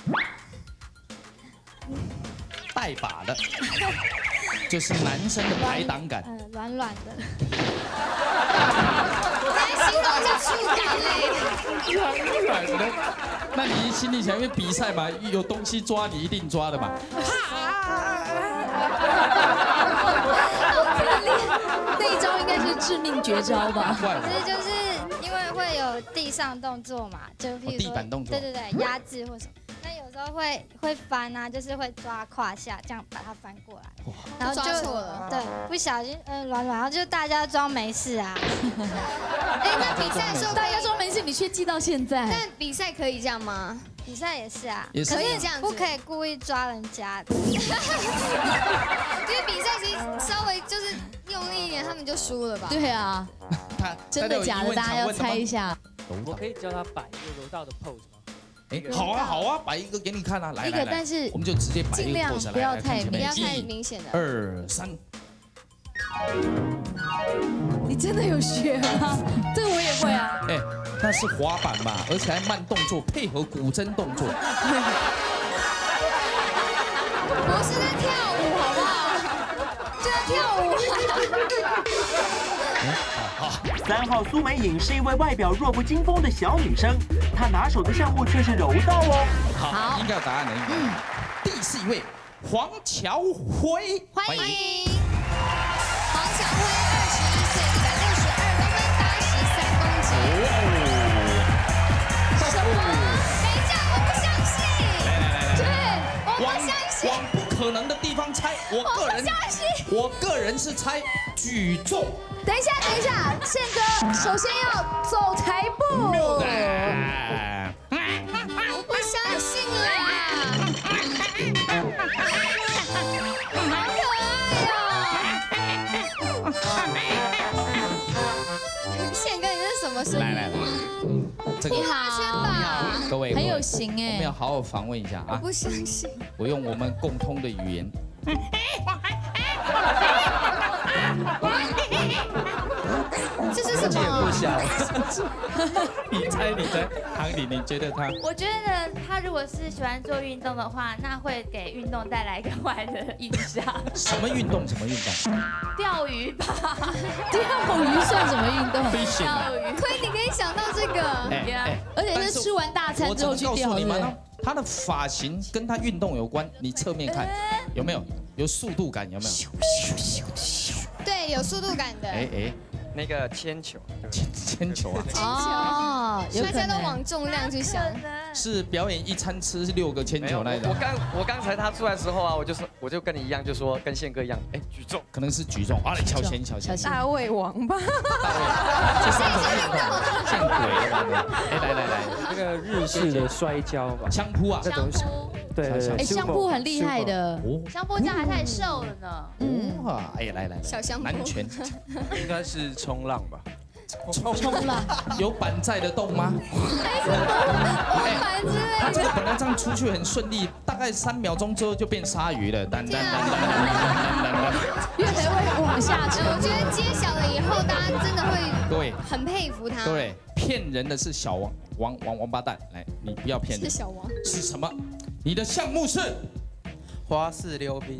带把的，就是男生的排挡杆， 嗯，软软的， 来形容这触感嘞， 软软的，那你心里想，因为比赛嘛，有东西抓你一定抓的嘛。 那一招应该是致命绝招吧？ 其实就是因为会有地上动作嘛，就譬如说地板动作， 对对对，压制或什么。那有时候会会翻啊，就是会抓胯下，这样把它翻过来，然后就抓错了， 对，不小心呃软软，然后就大家装没事啊。 哎，那比赛的时候大家装没事，你却记到现在。 但比赛可以这样吗？ 比赛也是啊， 也是可以这样子， 不可以故意抓人家。 因为比赛其实稍微就是用力一点，他们就输了吧？ 对啊，真的假的？大家要猜一下。 我可以教他摆一个柔道的 pose 吗？ 哎，好啊好啊，摆一个给你看啊，来来来， 但是我们就直接摆一个 pose 来， 不要太不要太明显的。 二三。 你真的有学吗？这个我也会啊。 哎，那是滑板嘛，而且还慢动作，配合古筝动作。 不是在跳舞，好不好？就在跳舞。 三号苏美颖是一位外表弱不禁风的小女生，她拿手的项目却是柔道哦。 好，应该有答案了。嗯，第四一位黄乔辉， 欢迎。黄乔辉，二十一岁，一百六十二公分，八十三公斤。什么？等一下，我不相信。 来来来来， 对，我不相信。 往不可能的地方猜，我个人，我个人是猜举重。 等一下，等一下，宪哥，首先要走台步。 我不相信啦！好可爱哦！宪哥，你这是什么声音？ 来来来，这个你好， 各位很有型哎， 我们要好好访问一下啊！ 我不相信。 我用我们共通的语言。 这是什什么？ 不小。你猜你猜，唐玲，你觉得他？ 我觉得他如果是喜欢做运动的话，那会给运动带来一个坏的印象。 什么运动？什么运动？ 钓鱼吧。 钓鱼算什么运动？ 钓鱼。 亏你可以想到这个。 哎， 而且是吃完大餐之后去钓的。 他的发型跟他运动有关，你侧面看有没有？有速度感有没有？ 对，有速度感的。 哎哎。 那个铅球， 铅铅球啊！ 哦，大家都往重量去想。 是表演一餐吃六个铅球那种。 我刚我刚才他出来的时候啊，我就说我就跟你一样，就说跟宪哥一样，哎，举重， 可能是举重啊，你敲钱敲钱。 大胃王吧？ 这三种运动见鬼了！哎，来来来， 那个日式的摔跤吧， 相扑啊， 相扑。 对对对， 哎，相扑很厉害的。 相扑家还太瘦了呢。 嗯哇，哎，来来来， 小相扑。 南拳。 应该是冲浪吧？ 冲冲浪有板在的动吗？ 板之类的。 他这个本来这样出去很顺利，大概三秒钟之后就变鲨鱼了，当当当当当。 越来越往下沉。 我觉得揭晓了以后，大家真的会各位很佩服他。 各位，骗人的是小王王王王八蛋，来，你不要骗人。 是小王。 是什么？你的项目是花式溜冰。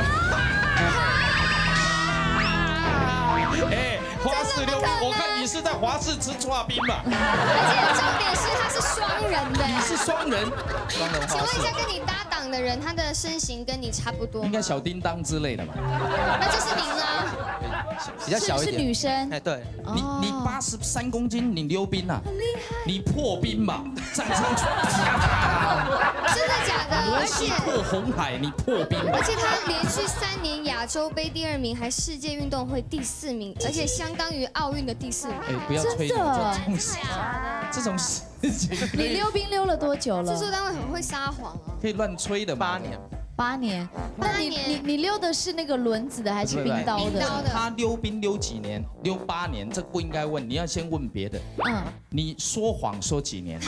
哎，花式溜冰，我看你是在华氏吃刨冰吧？ 而且重点是他是双人的。 你是双人， 双人花式。 请问一下，跟你搭档的人，他的身形跟你差不多吗？ 应该小叮当之类的吧？ 那就是您啦。 比较小一点。 是女生。 哎，对。 你你八十三公斤，你溜冰啊？很厉害。你破冰吧？站上去。 真的假的？ 摩西破红海，你破冰吧？ 而且他连续三年亚洲杯第二名，还世界运动会第四名，而且相当于奥运的第四名。 哎，不要吹牛，这种事，这种事情。 你溜冰溜了多久了？ 制作单位很会撒谎啊。 可以乱吹的， 八年。 八年。那你你你溜的是那个轮子的还是冰刀的？ 他溜冰溜几年？溜八年，这不应该问，你要先问别的。嗯。你说谎说几年？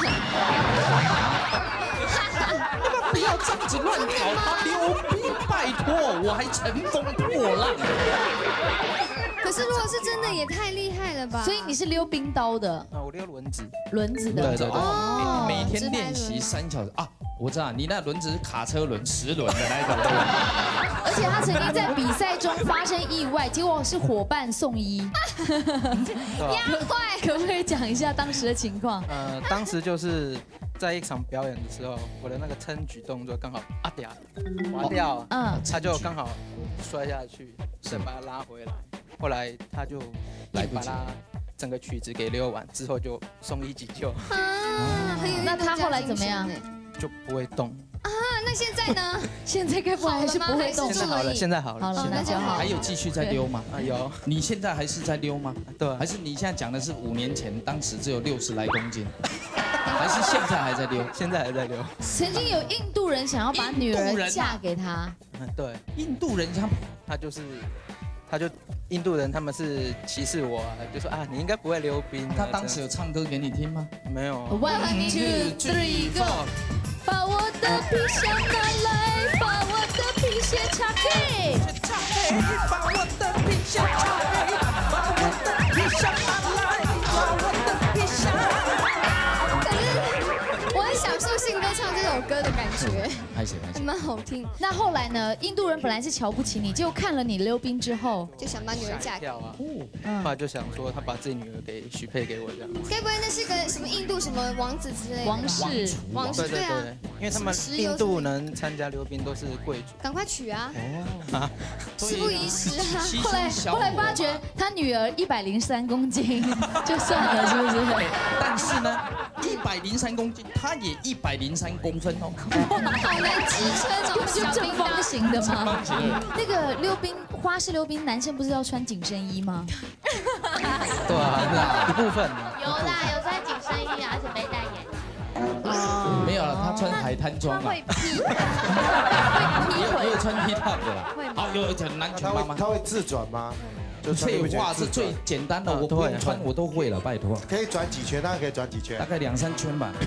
不要这样子乱搞，他溜冰，拜托，我还乘风破浪。 可是如果是真的，也太厉害了吧？ 所以你是溜冰刀的？ 啊，我溜轮子。 轮子的。 对对对。每天练习三小时啊！我知道你那轮子是卡车轮、十轮的那种。 而且他曾经在比赛中发生意外，结果是伙伴送医。 压坏。 可不可以讲一下当时的情况？ 呃，当时就是在一场表演的时候，我的那个撑举动作刚好啊掉滑掉，嗯，他就刚好摔下去，再把他拉回来。后来他就来把他整个曲子给溜完之后就送医急救。 啊， 那他后来怎么样？ 就不会动。 啊，那现在呢？ 现在该不会还是不会动？ 现在好了，现在好了。 好了，那就好。 还有继续在溜吗？ 啊，有。 你现在还是在溜吗？ 对。 还是你现在讲的是五年前，当时只有六十来公斤，还是现在还在溜？ 现在还在溜。 曾经有印度人想要把女儿嫁给他。 嗯，对。 印度人他他就是，他就印度人他们是歧视我，就说啊，你应该不会溜冰。 他当时有唱歌给你听吗？ 没有。 One two three go。把我的皮箱拿来，把我的皮鞋擦黑， 把我的皮箱擦黑，把我的皮箱拿来，把我的皮箱。 可是我很享受信哥唱这首歌的感觉， 还行还行， 蛮好听。 那后来呢？印度人本来是瞧不起你，结果看了你溜冰之后， 就想把女儿嫁给我。 哦，后来就想说他把自己女儿给许配给我这样。 该不会那是个什么印度什么王子之类的？ 王室， 王室对啊， 因为他们印度能参加溜冰都是贵族。 赶快娶啊！ 哦啊， 事不宜迟啊。 后来后来发觉他女儿一百零三公斤，就算了，是不是？ 但是呢，一百零三公斤，他也一百零三公分哦。 好难支撑哦， 就正方形的吗？ 方形。 那个溜冰花式溜冰，男生不是要穿紧身衣吗？ 对啊，一部分。 有啦，有穿紧身衣啊，而且没戴眼镜。 哦，没有了，他穿海滩装啊。 会劈， 也有也有穿 hip hop 的啦。好，有有很难全妈妈。 他会自转吗？ 废话是最简单的，我不用穿我都会了，拜托。 可以转几圈？大概可以转几圈？ 大概两三圈吧。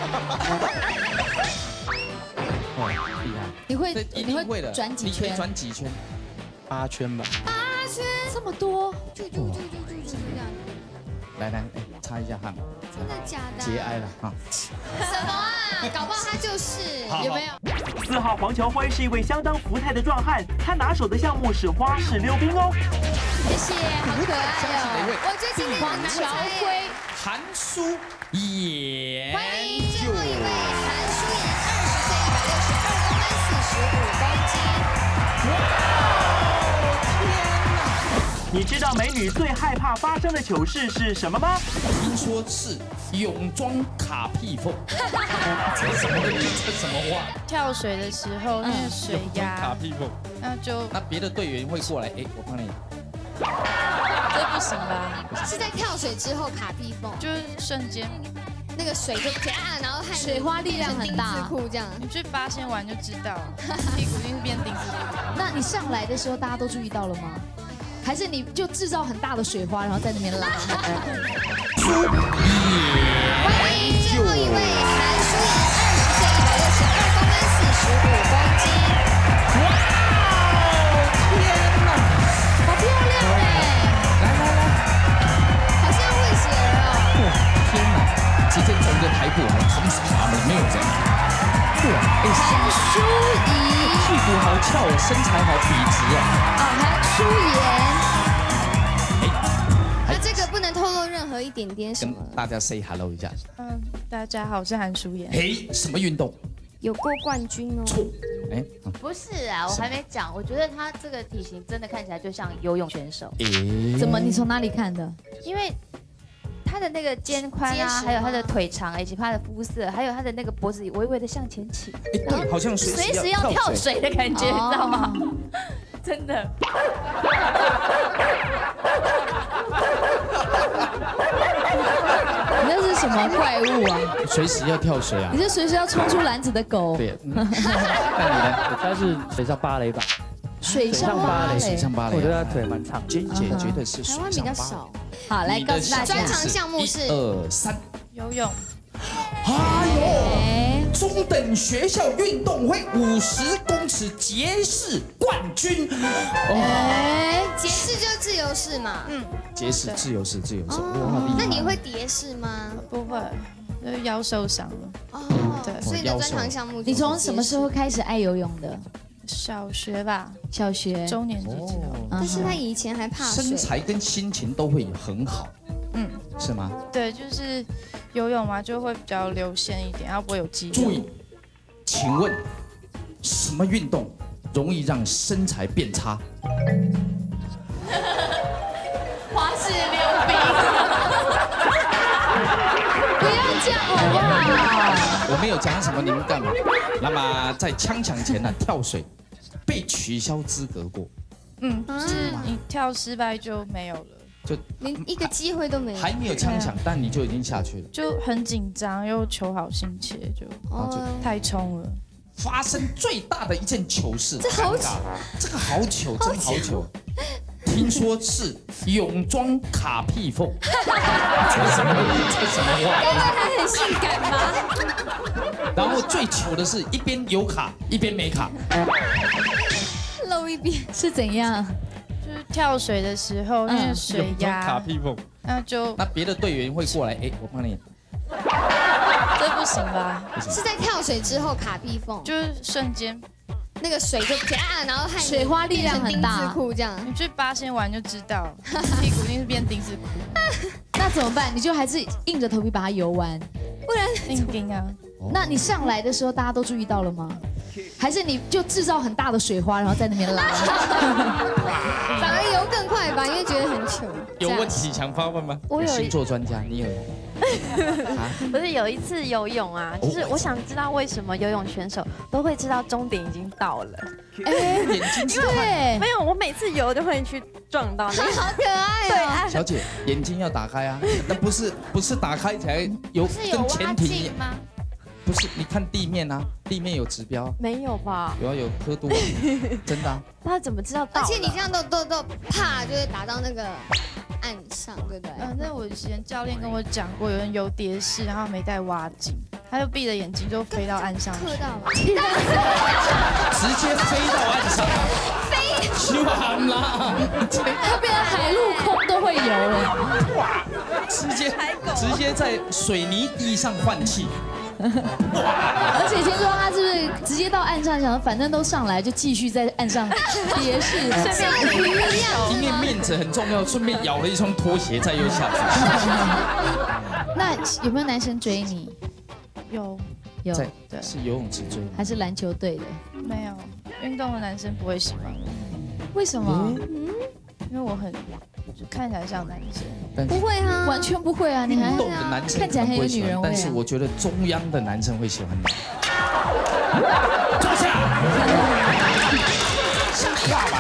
哦，厉害！ 你会你会转几圈？ 你可以转几圈？ 八圈吧。 八圈， 这么多？ 就就就就就就这样。 来来，哎，擦一下汗。 真的假的？ 节哀了哈。 什么啊？搞不好他就是，有没有？ 四号黄乔辉是一位相当福态的壮汉，他拿手的项目是花式溜冰哦。 谢谢，好可爱哦！ 我觉得今天黄乔辉、 韩舒妍， 欢迎最后一位韩舒妍，二十岁，一百六十二公分，四十五公斤。 哇！天哪！你知道美女最害怕发生的糗事是什么吗？ 听说是泳装卡屁缝。这什么这什么话？ 跳水的时候那个水压卡屁缝， 那就那别的队员会过来，哎，我帮你。 这不行吧？ 是在跳水之后卡屁缝， 就是瞬间那个水就啪，然后汗水花力量很大， 丁字裤这样。 你去八仙玩就知道，屁股一定是变丁字裤。 那你上来的时候大家都注意到了吗？还是你就制造很大的水花，然后在那边拉？ 欢迎最后一位韩舒妍，二十岁，一百六十二公分，四十五公斤。哇！ 天哪，好漂亮哎！ 来来来， 好像混血儿哦。 天哪，直接走个台步，还同时打门没有人。哇，哎， 韩舒怡， 屁股好翘哦，身材好笔直哦。 啊，韩舒妍。 那这个不能透露任何一点点什么。 跟大家 say hello 一下。 嗯，大家好，我是韩舒妍。 嘿，什么运动？ 有过冠军哦。 错。哎， 不是啊，我还没讲。我觉得他这个体型真的看起来就像游泳选手。 怎么？你从哪里看的？ 因为他的那个肩宽啊，还有他的腿长，以及他的肤色，还有他的那个脖子微微的向前倾。 哎，对，好像随时要跳水的感觉，你知道吗？真的。 你那是什么怪物啊？ 随时要跳水啊！ 你是随时要冲出篮子的狗。 对。 那你呢？我猜是水上芭蕾吧。 水上芭蕾， 水上芭蕾， 我觉得他腿蛮长。 娟姐觉得是台湾比较少。 好，来告诉大家， 专长项目是一二三， 游泳。 哎呦，中等学校运动会五十公尺蝶式冠军。 哎，蝶式就是自由式嘛。嗯， 蝶式自由式自由式。 那你会蝶式吗？ 不会，就是腰受伤了。 哦，对，所以你的专长项目。 你从什么时候开始爱游泳的？ 小学吧， 小学中年级之后。 但是他以前还怕水。 身材跟心情都会很好。 嗯， 是吗？ 对，就是游泳嘛，就会比较流线一点，然后不会有肌肉。 注意，请问什么运动容易让身材变差？ 花式溜冰。 不要这样好不好？ 我没有讲什么，你们干嘛？那么在枪抢前呢，跳水被取消资格过。 嗯，就是你跳失败就没有了。 就连一个机会都没有， 还没有枪抢，但你就已经下去了， 就很紧张，又求好心切，就哦太冲了。 发生最大的一件糗事， 这好糗， 这个好糗，真好糗。听说是泳装卡屁缝，这什么这什么话？ 刚刚还很性感吗？ 然后最糗的是一边有卡一边没卡， 露一边是怎样？ 就是跳水的时候，那个水压卡屁缝， 那就那别的队员会过来，哎，我帮你。 这不行吧？ 是在跳水之后卡屁缝， 就是瞬间那个水就啪，然后汗水花力量很大， 丁字裤这样。 你去八仙玩就知道，屁股一定是变丁字裤。 那怎么办？你就还是硬着头皮把它游完， 不然硬盯啊。 那你上来的时候大家都注意到了吗？还是你就制造很大的水花，然后在那边拉？ 反而游更快吧，因为觉得很糗。 有问体强发问吗？ 我有星座专家，你有？ 不是有一次游泳啊，就是我想知道为什么游泳选手都会知道终点已经到了。 哎， 眼睛因为没有，我每次游都会去撞到那个。 好可爱哦！ 小姐，眼睛要打开啊，那不是不是打开才有跟前提吗？ 不是，你看地面啊，地面有指标。 没有吧？ 有啊，有刻度啊，真的啊。 他怎么知道到？ 而且你这样都都都怕，就会打到那个岸上，对不对？ 嗯，那我以前教练跟我讲过，有人游蝶式，然后没带蛙镜，他就闭着眼睛就飞到岸上去， 磕到了， 直接飞到岸上， 飞希望啦， 他变成海陆空都会游了， 哇，直接直接在水泥地上换气。 而且听说他是不是直接到岸上，想反正都上来，就继续在岸上蝶式， 像鱼一样。 因为面子很重要，顺便咬了一双拖鞋，再又下去。 那有没有男生追你？ 有有， 在是游泳池追吗？ 还是篮球队的？ 没有，运动的男生不会喜欢我。 为什么？ 嗯，因为我很就看起来像男生。 不会啊， 完全不会啊！你还运动的男生看起来很有女人味啊。 但是我觉得中央的男生会喜欢你。坐下。下板。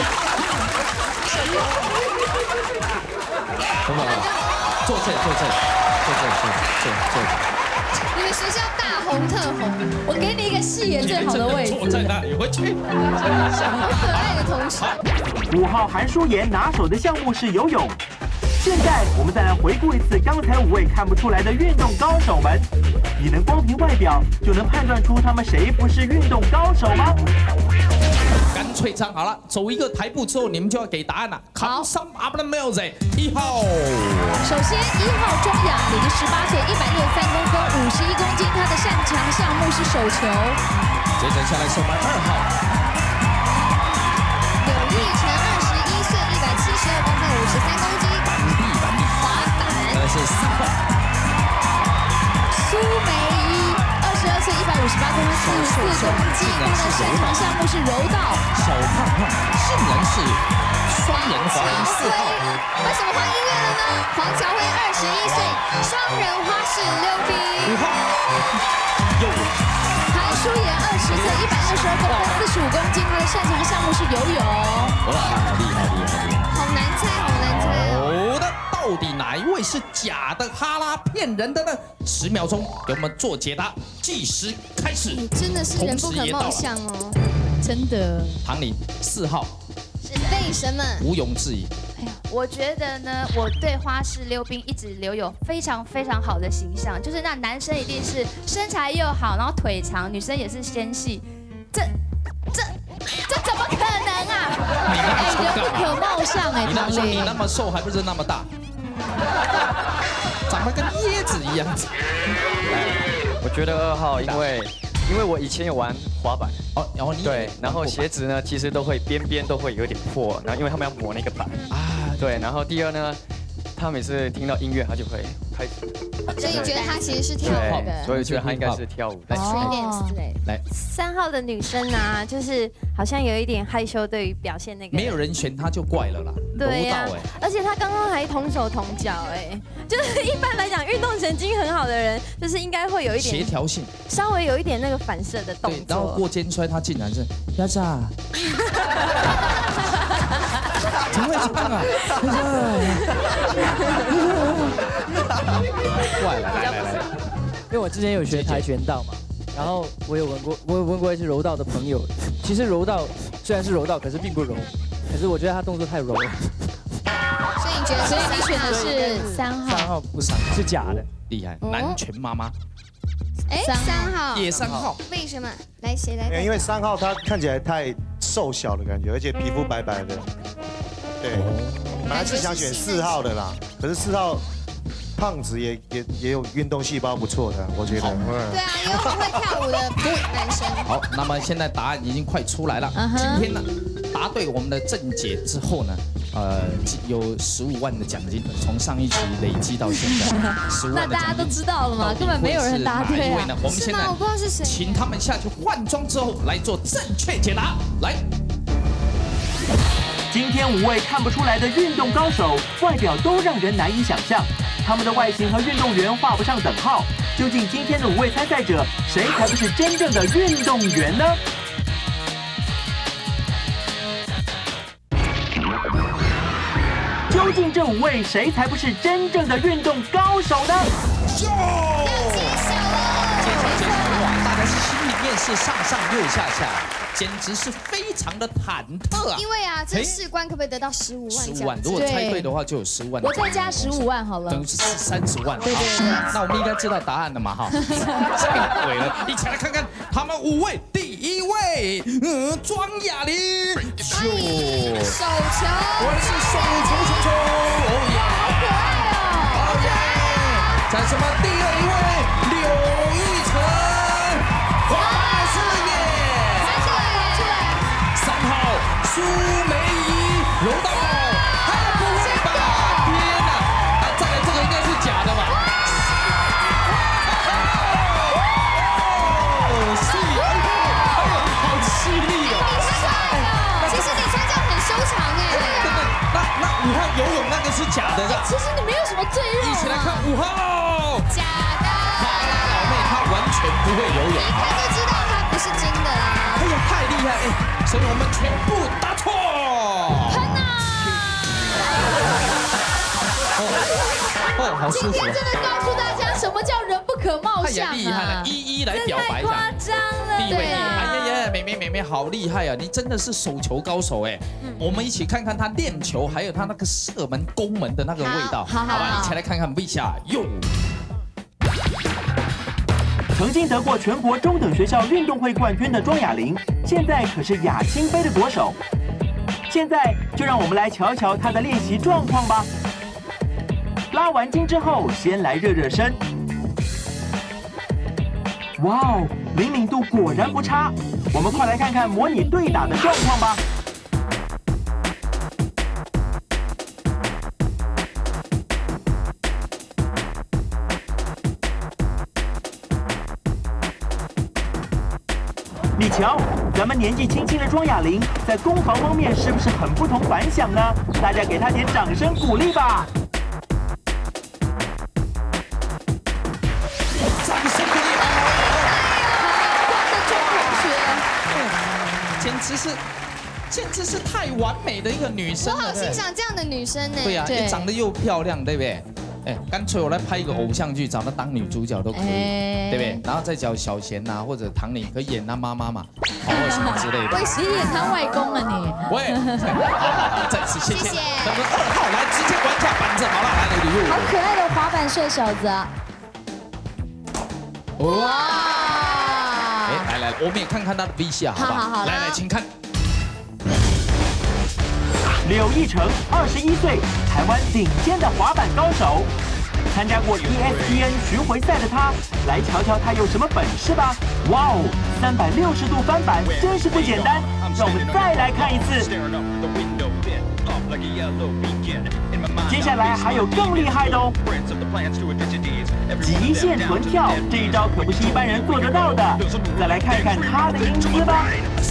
怎么了？坐这，坐这，坐这，坐坐坐。 你们学校大红特红， 我给你一个视野最好的位置。 坐在那里，回去。 好可爱的同学。 五号韩淑妍拿手的项目是游泳。现在我们再来回顾一次刚才五位看不出来的运动高手们，你能光凭外表就能判断出他们谁不是运动高手吗？ 干脆这样好了，走一个台步之后，你们就要给答案了。Come some up the music， 一号。 首先，一号钟雅玲，十八岁，一百六十三公分，五十一公斤，她的擅长项目是手球。 接着下来是我们二号。 柳奕晨，二十一岁，一百七十二公分，五十三公斤。滑板。 那是三号。 苏梅一，二十二岁，一百五十八公分，四十四公斤，她的擅长项目是柔道。 小胖胖，竟然是双人滑轮四号。 为什么换音乐了呢？黄乔辉，二十一岁，双人花式溜冰。 五号。右。 韩淑妍，二十岁，一百二十二公分，四十五公斤，她的擅长项目是游泳。 哇，厉害厉害厉害！ 好难猜，好难猜哦。好的，到底哪一位是假的哈拉骗人的呢？十秒钟给我们做解答，计时开始。 你真的是人不可貌相哦， 真的。 唐宁四号。 为什么？ 毋庸置疑。 哎呀，我觉得呢，我对花式溜冰一直留有非常非常好的形象，就是那男生一定是身材又好，然后腿长，女生也是纤细，这这这怎么可能啊？ 哎，人不可貌相哎，唐玲，你那么瘦还不是那么大，长得跟椰子一样。 我觉得二号，因为。因为我以前有玩滑板哦，然后你对，然后鞋子呢，其实都会边边都会有点破，然后因为他们要磨那个板啊，对，然后第二呢，他每次听到音乐他就会开始， 所以你觉得他其实是跳舞的， 所以觉得他应该是跳舞的。 哦， 来， 三号的女生啊，就是好像有一点害羞，对于表现那个， 没有人选她就怪了啦， 对呀，而且她刚刚还同手同脚，哎，就是一般来讲运动神经很好的人，就是应该会有一点协调性， 稍微有一点那个反射的动作， 然后过肩摔，她竟然是丫子啊。怎么会这样啊？ 怪了，来来来，因为我之前有学跆拳道嘛，然后我有问过，我有问过一些柔道的朋友，其实柔道虽然是柔道，可是并不柔，可是我觉得他动作太柔了。 所以你觉得， 所以你选的是三号？ 三号不是是假的， 厉害，南拳妈妈。 哎，三号也三号， 为什么？来，谁来？ 因为三号他看起来太瘦小的感觉，而且皮肤白白的。对，本来是想选四号的啦，可是四号胖子也也也有运动细胞不错的，我觉得。 对啊，也有很会跳舞的男生。 好，那么现在答案已经快出来了。今天呢，答对我们的正解之后呢，呃，有十五万的奖金，从上一期累积到现在，十五万的奖金。 那大家都知道了吗？根本没有人答对啊。 我们现在请他们下去换装之后来做正确解答。来。 今天五位看不出来的运动高手，外表都让人难以想象，他们的外形和运动员画不上等号。究竟今天的五位参赛者，谁才不是真正的运动员呢？究竟这五位谁才不是真正的运动高手呢？ 哟！要揭晓了！揭晓揭晓！哇，大家心里面是上上右下下，简直是非常的忐忑啊！ 因为啊，这事关可不可以得到十五万？ 十五万，如果猜对的话就有十五万。 我再加十五万好了， 等于是三十万。 对对对。 那我们应该知道答案了嘛？哈，太鬼了！一起来看看他们五位，第一位，嗯，庄雅玲， 欢迎手球， 我是手球球球，哦耶， 好可爱哦， 哦耶！在什么？第二一位，刘玉成，花事业， 拿出来，拿出来。 三号苏梅怡，柔道宝，还有不会吧？天哪！啊，再来这个应该是假的吧？哦，是，哎呦，好犀利哦！ 你帅哦，其实你穿这样很修长哎。 对对对，那那五号游泳那个是假的，是吧？ 其实你没有什么赘肉。 一起来看五号， 假的。 好啦，老妹，她完全不会游泳， 一看就知道她不是真的啦。 哎呀，太厉害哎！所以我们全部答错。 喷啊！ 哦，好舒服。 今天真的告诉大家什么叫人不可貌太相啊！ 厉害了，一一来表白一下。 太夸张了， 第一位， 对啊。 哎呀呀，妹妹妹妹好厉害啊！你真的是手球高手哎。我们一起看看他练球，还有他那个射门、攻门的那个味道， 好吧？一起来看看 V 下哟。 曾经得过全国中等学校运动会冠军的庄雅玲，现在可是亚青杯的国手。现在就让我们来瞧瞧她的练习状况吧。拉完筋之后，先来热热身。哇哦，灵敏度果然不差。我们快来看看模拟对打的状况吧。你瞧，咱们年纪轻轻的庄雅玲在攻防方面是不是很不同凡响呢？大家给她点掌声鼓励吧！ 掌声鼓励！ 光的钟同学，简直是，简直是太完美的一个女生了。 我好欣赏这样的女生呢。 对呀，又长得又漂亮，对不对？哎，干脆我来拍一个偶像剧，找她当女主角都可以，对不对？然后再找小贤呐，或者唐宁可以演她妈妈嘛，或者什么之类的。 喂，谁演她外公啊你？ 喂，好好好，再次谢谢。咱们二号来直接关下板子，好了，来礼物。 好可爱的滑板帅小子啊！哇！ 哎，来来，我们也看看他的 V 下，好不好？来来，请看。 柳奕成，二十一岁，台湾顶尖的滑板高手，参加过 E S P N 巡回赛的他，来瞧瞧他有什么本事吧！哇哦，三百六十度翻板真是不简单，让我们再来看一次。接下来还有更厉害的哦，极限臀跳，这一招可不是一般人做得到的。再来看看他的英姿吧。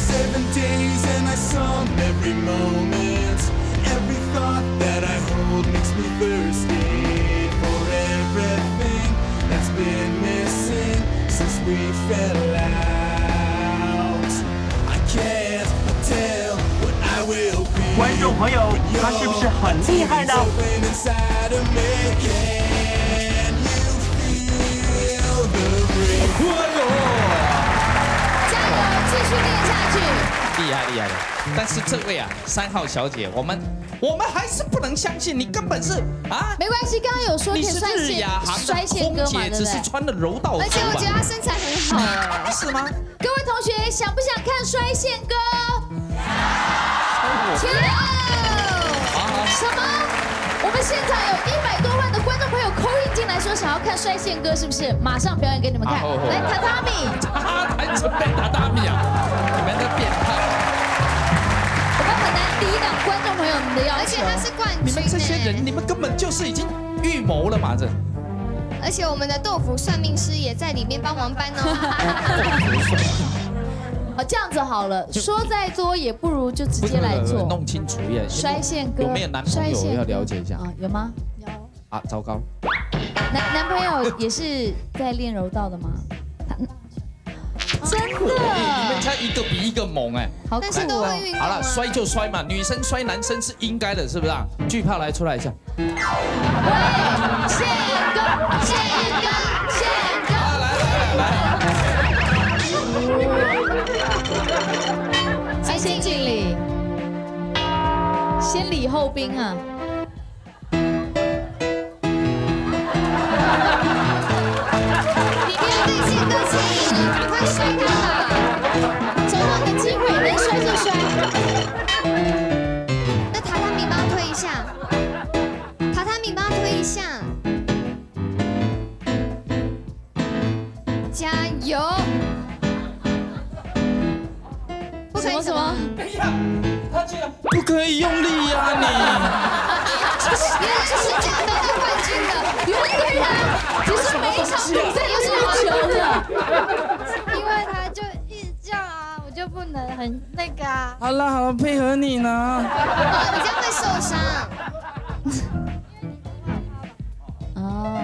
Every thought that I hold makes me thirsty for everything that's been missing since we fell out. I can't tell what I will be. 观众朋友，他是不是很厉害呢？ Inside of me, can you feel the breeze? 加油，继续练下去。 厉害厉害的，但是这位啊，三号小姐，我们我们还是不能相信你根本是啊， 没关系，刚刚有说你是日亚航的空姐，只是穿的柔道服， 而且我觉得她身材很好哎， 是吗？ 各位同学想不想看摔线歌？跳！什么？我们现场有一百多万的观众朋友call in进来说想要看摔线歌，是不是？马上表演给你们看，来榻榻米， 他还准备榻榻米啊！你们的变态！ 我们很难抵挡观众朋友们的要求， 而且他是冠军， 你们这些人，你们根本就是已经预谋了嘛这。 而且我们的豆腐算命师也在里面帮忙搬哦。 哦，这样子好了，说再多也不如就直接来做， 弄清楚耶。 摔线歌有没有男朋友要了解一下啊？有吗？ 有。 啊，糟糕。 男男朋友也是在练柔道的吗？真的？ 你们家一个比一个猛哎， 好酷哦！ 好了，摔就摔嘛，女生摔男生是应该的，是不是啊？巨炮来出来一下。 喂，线歌，线歌，线歌。 来来来来。 后兵啊。 你不要对宪哥牵引了，赶快摔他吧！ 找到你的机会，能摔就摔。 那榻榻米帮他推一下，榻榻米帮他推一下，加油！不可以什么？ 等一下，他竟然不可以用力呀、啊、你！ 原来是这样得到冠军的， 原来对啊，其实每一场比赛都是有球的， 因为他就一直这样啊，我就不能很那个啊。 好了好了，配合你呢。 哦，你这样会受伤。 哦。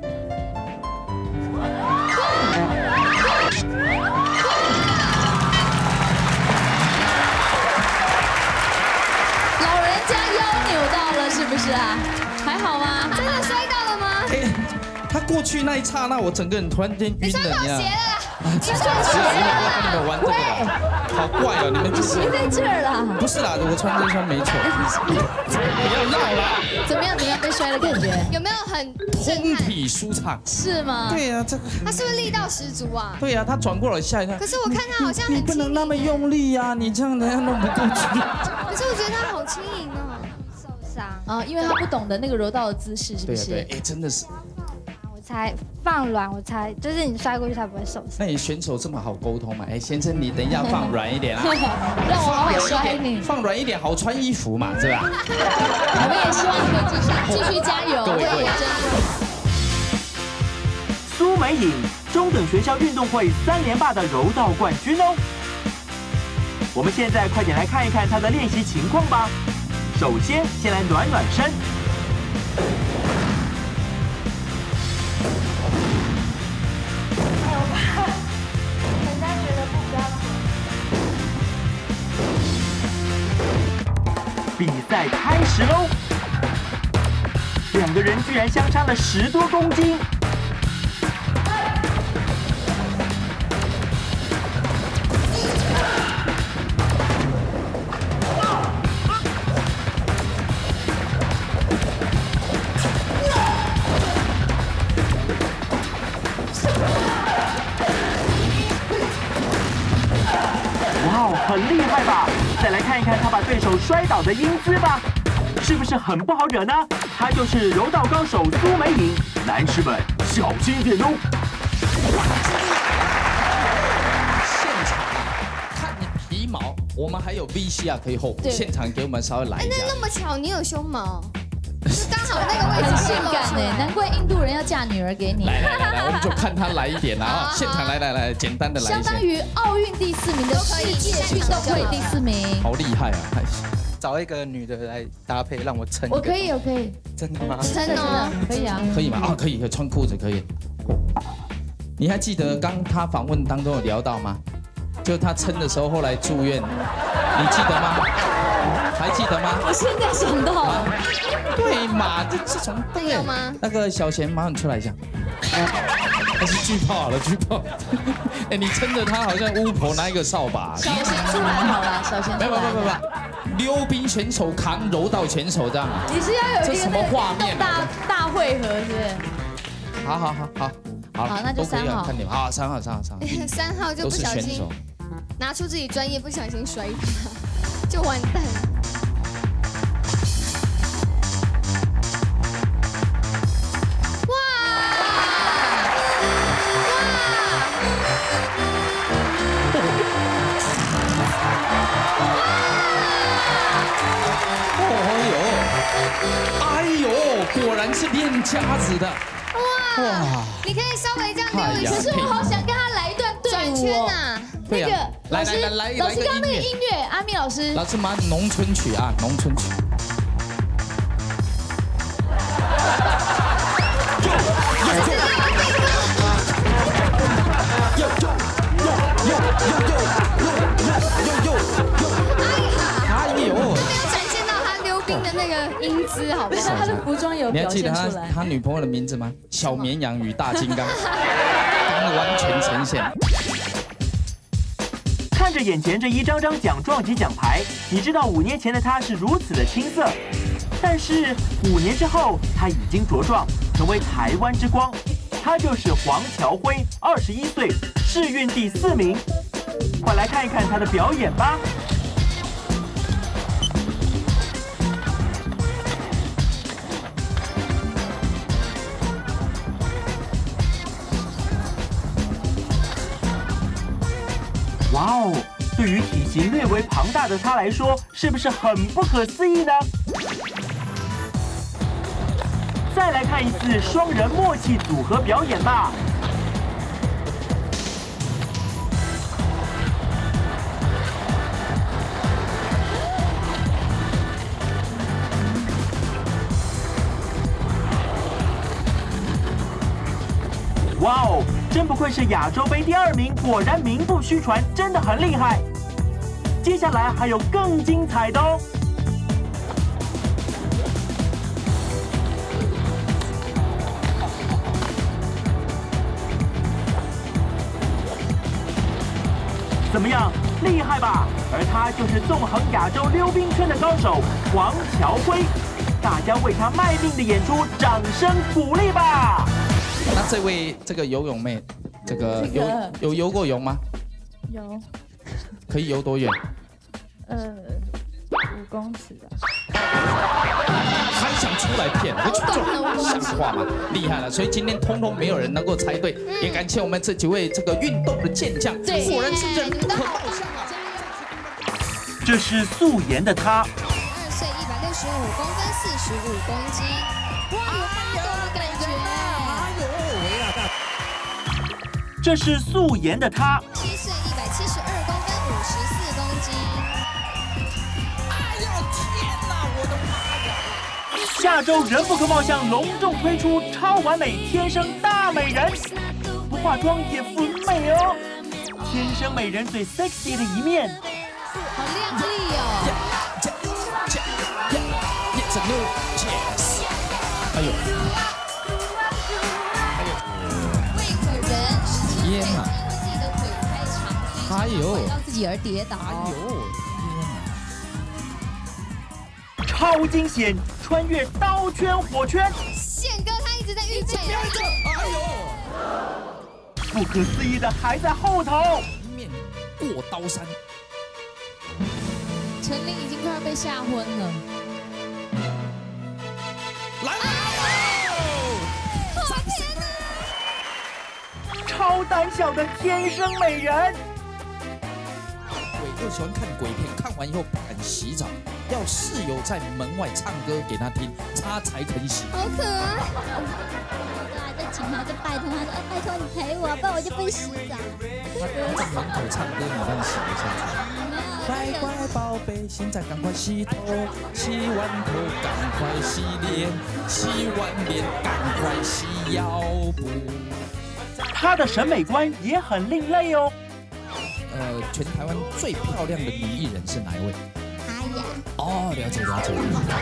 老人家腰扭到了，是不是啊？还好吗？ 真的摔到了吗？ 哎，他过去那一刹那，我整个人突然间晕了，你知道吗？ 你穿鞋了啦！ 我跟你们玩这个，好怪哦，你们这鞋在这儿啦。 不是啦，我穿这双没错。不要闹啦！ 怎么样？怎么样？被摔的感觉？ 有没有很通体舒畅？ 是吗？ 对呀，这个。 他是不是力道十足啊？ 对呀，他转过来吓一跳。 可是我看他好像很你不能那么用力呀，你这样人家弄不过去。 可是我觉得他好轻盈哦， 受伤啊，因为他不懂得那个柔道的姿势，是不是？ 对对，哎，真的是。 我才放软，我才就是你摔过去才不会受伤。 那你选手这么好沟通嘛？哎，先生，你等一下放软一点啊， 让我好摔你， 放软一点，好穿衣服嘛，是吧？ 我们也希望你可以继续继续加油， 各位各位。 苏美颖，中等学校运动会三连霸的柔道冠军哦。我们现在快点来看一看她的练习情况吧。首先，先来暖暖身。比赛开始喽！两个人居然相差了十多公斤。哇哦，很厉害吧？再来看一看他把对手摔倒的英姿吧，是不是很不好惹呢？他就是柔道高手苏美颖，男士们小心一点哦。 现场看你皮毛，我们还有 V C R 可以后补，现场给我们稍微来一下。 那那么巧，你有胸毛，刚好那个位置很性感呢，难怪印度人要嫁女儿给你。 来来来来，我们就看他来一点啊！现场来来来，简单的来一下。 相当于奥运第四名的世界运动会第四名， 好厉害啊！ 找一个女的来搭配，让我撑。 我可以，我可以。 真的吗？ 真的可以啊。 可以吗？啊，可以，可以穿裤子可以。你还记得刚他访问当中有聊到吗？就他撑的时候，后来住院，你记得吗？还记得吗？ 我现在想到了。 对嘛？这这种真有吗？ 那个小贤，麻烦出来一下。还是巨炮好了，巨炮。哎，你撑着他，好像巫婆拿一个扫把。 小贤出来好了，小贤。 没有没有没有没有。溜冰选手扛柔道选手这样。 你是要有一个什么画面？ 大大会合是不是？ 好好好好好。 好，那就三号。 看你们啊，三号三号三号。 三号就不小心拿出自己专业，不小心摔他，就完蛋了。 哎呦，果然是练家子的。 哇哇！你可以稍微这样溜一下。 可是我好想跟他来一段转圈呐。 那个来来来来， 老师刚刚那个音乐，阿密老师。 老师嘛，农村曲啊，农村曲。 呦呦呦呦呦呦呦呦呦！哎呦！都没有展现到他溜冰的那个英姿，好不好？ 他的服装有表现出来。 你还记得他他女朋友的名字吗？小绵羊与大金刚，刚完全呈现。 看着眼前这一张张奖状及奖牌，你知道五年前的他是如此的青涩， 但是五年之后，他已经茁壮，成为台湾之光。他就是黄乔辉，二十一岁，世运第四名。快来看一看他的表演吧。哇哦！对于体型略微庞大的他来说，是不是很不可思议呢？再来看一次双人默契组合表演吧。哇哦！真不愧是亚洲杯第二名，果然名不虚传，真的很厉害。接下来还有更精彩的哦。怎么样，厉害吧？而他就是纵横亚洲溜冰圈的高手黄乔辉，大家为他卖命的演出，掌声鼓励吧！ 那这位这个游泳妹，这个游有游过泳吗？ 有。 可以游多远？ 呃，五公尺的。 还想出来骗，我就就像话嘛，厉害了！所以今天通通没有人能够猜对，也感谢我们这几位这个运动的健将，果然是人不可貌相啊！ 这是素颜的他， 二岁，一百六十五公分，四十五公斤。哇，有发动的感觉！ 哎呦，维亚大。 这是素颜的他， 七岁，一百七十二公分，五十四公斤。 哎呦天哪，我的妈呀！ 下周人不可貌相隆重推出超完美天生大美人，不化妆也很美哦，天生美人最 sexy 的一面。 好靓丽哦！ 哎呦，天哪！哎呦， 为自己而跌倒。 哎呦， 超惊险，穿越刀圈火圈。 宪哥他一直在预备。 哎呦， 不可思议的还在后头。 面过刀山。 陈琳已经快要被吓昏了。 来了！ 超胆小的天生美人。 鬼又喜欢看鬼片，看完以后不敢洗澡，要室友在门外唱歌给他听，他才肯洗。 好可爱。 就请他，就拜托他说：“哎，拜托你陪我，不然我就不洗澡。” 他在门口唱歌，你帮洗一下。乖乖宝贝，现在赶快洗头，洗完头赶快洗脸，洗完脸赶快洗腰部。 她的审美观也很另类哦。 呃，全台湾最漂亮的女艺人是哪一位？ 阿雅。 哦，了解了解。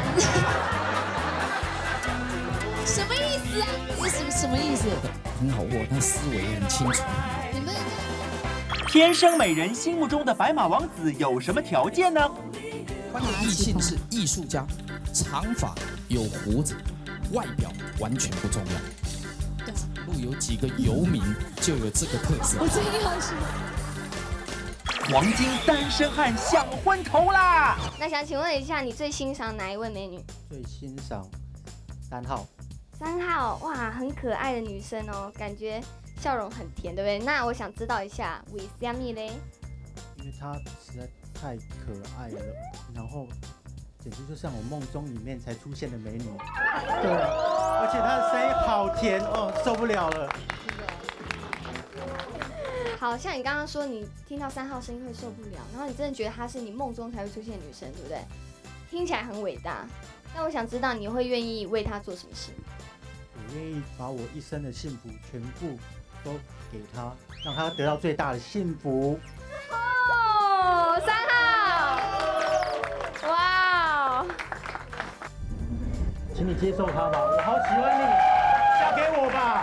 什么意思啊？你什什么意思？ 很好握，他思维很清楚。 你们天生美人心目中的白马王子有什么条件呢？ 关于异性是艺术家，长发有胡子，外表完全不重要。对，路有几个游民就有这个特色。 我这个是。 黄金单身汉想昏头啦！ 那想请问一下，你最欣赏哪一位美女？ 最欣赏三号。 三号，哇，很可爱的女生哦，感觉笑容很甜，对不对？那我想知道一下，为什么嘞？ 因为她实在太可爱了，然后简直就像我梦中里面才出现的美女。对，而且她的声音好甜哦，受不了了。 好像你刚刚说你听到三号声音会受不了，然后你真的觉得她是你梦中才会出现的女生，对不对？听起来很伟大。那我想知道你会愿意为她做什么事？ 我愿意把我一生的幸福全部都给她，让她得到最大的幸福。 哦，三号，哇哦！ 请你接受她吧，我好喜欢你，嫁给我吧！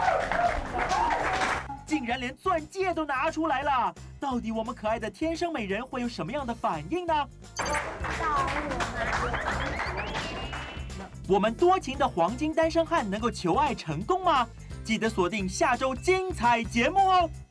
竟然连钻戒都拿出来了，到底我们可爱的天生美人会有什么样的反应呢？ 我们多情的黄金单身汉能够求爱成功吗？记得锁定下周精彩节目哦！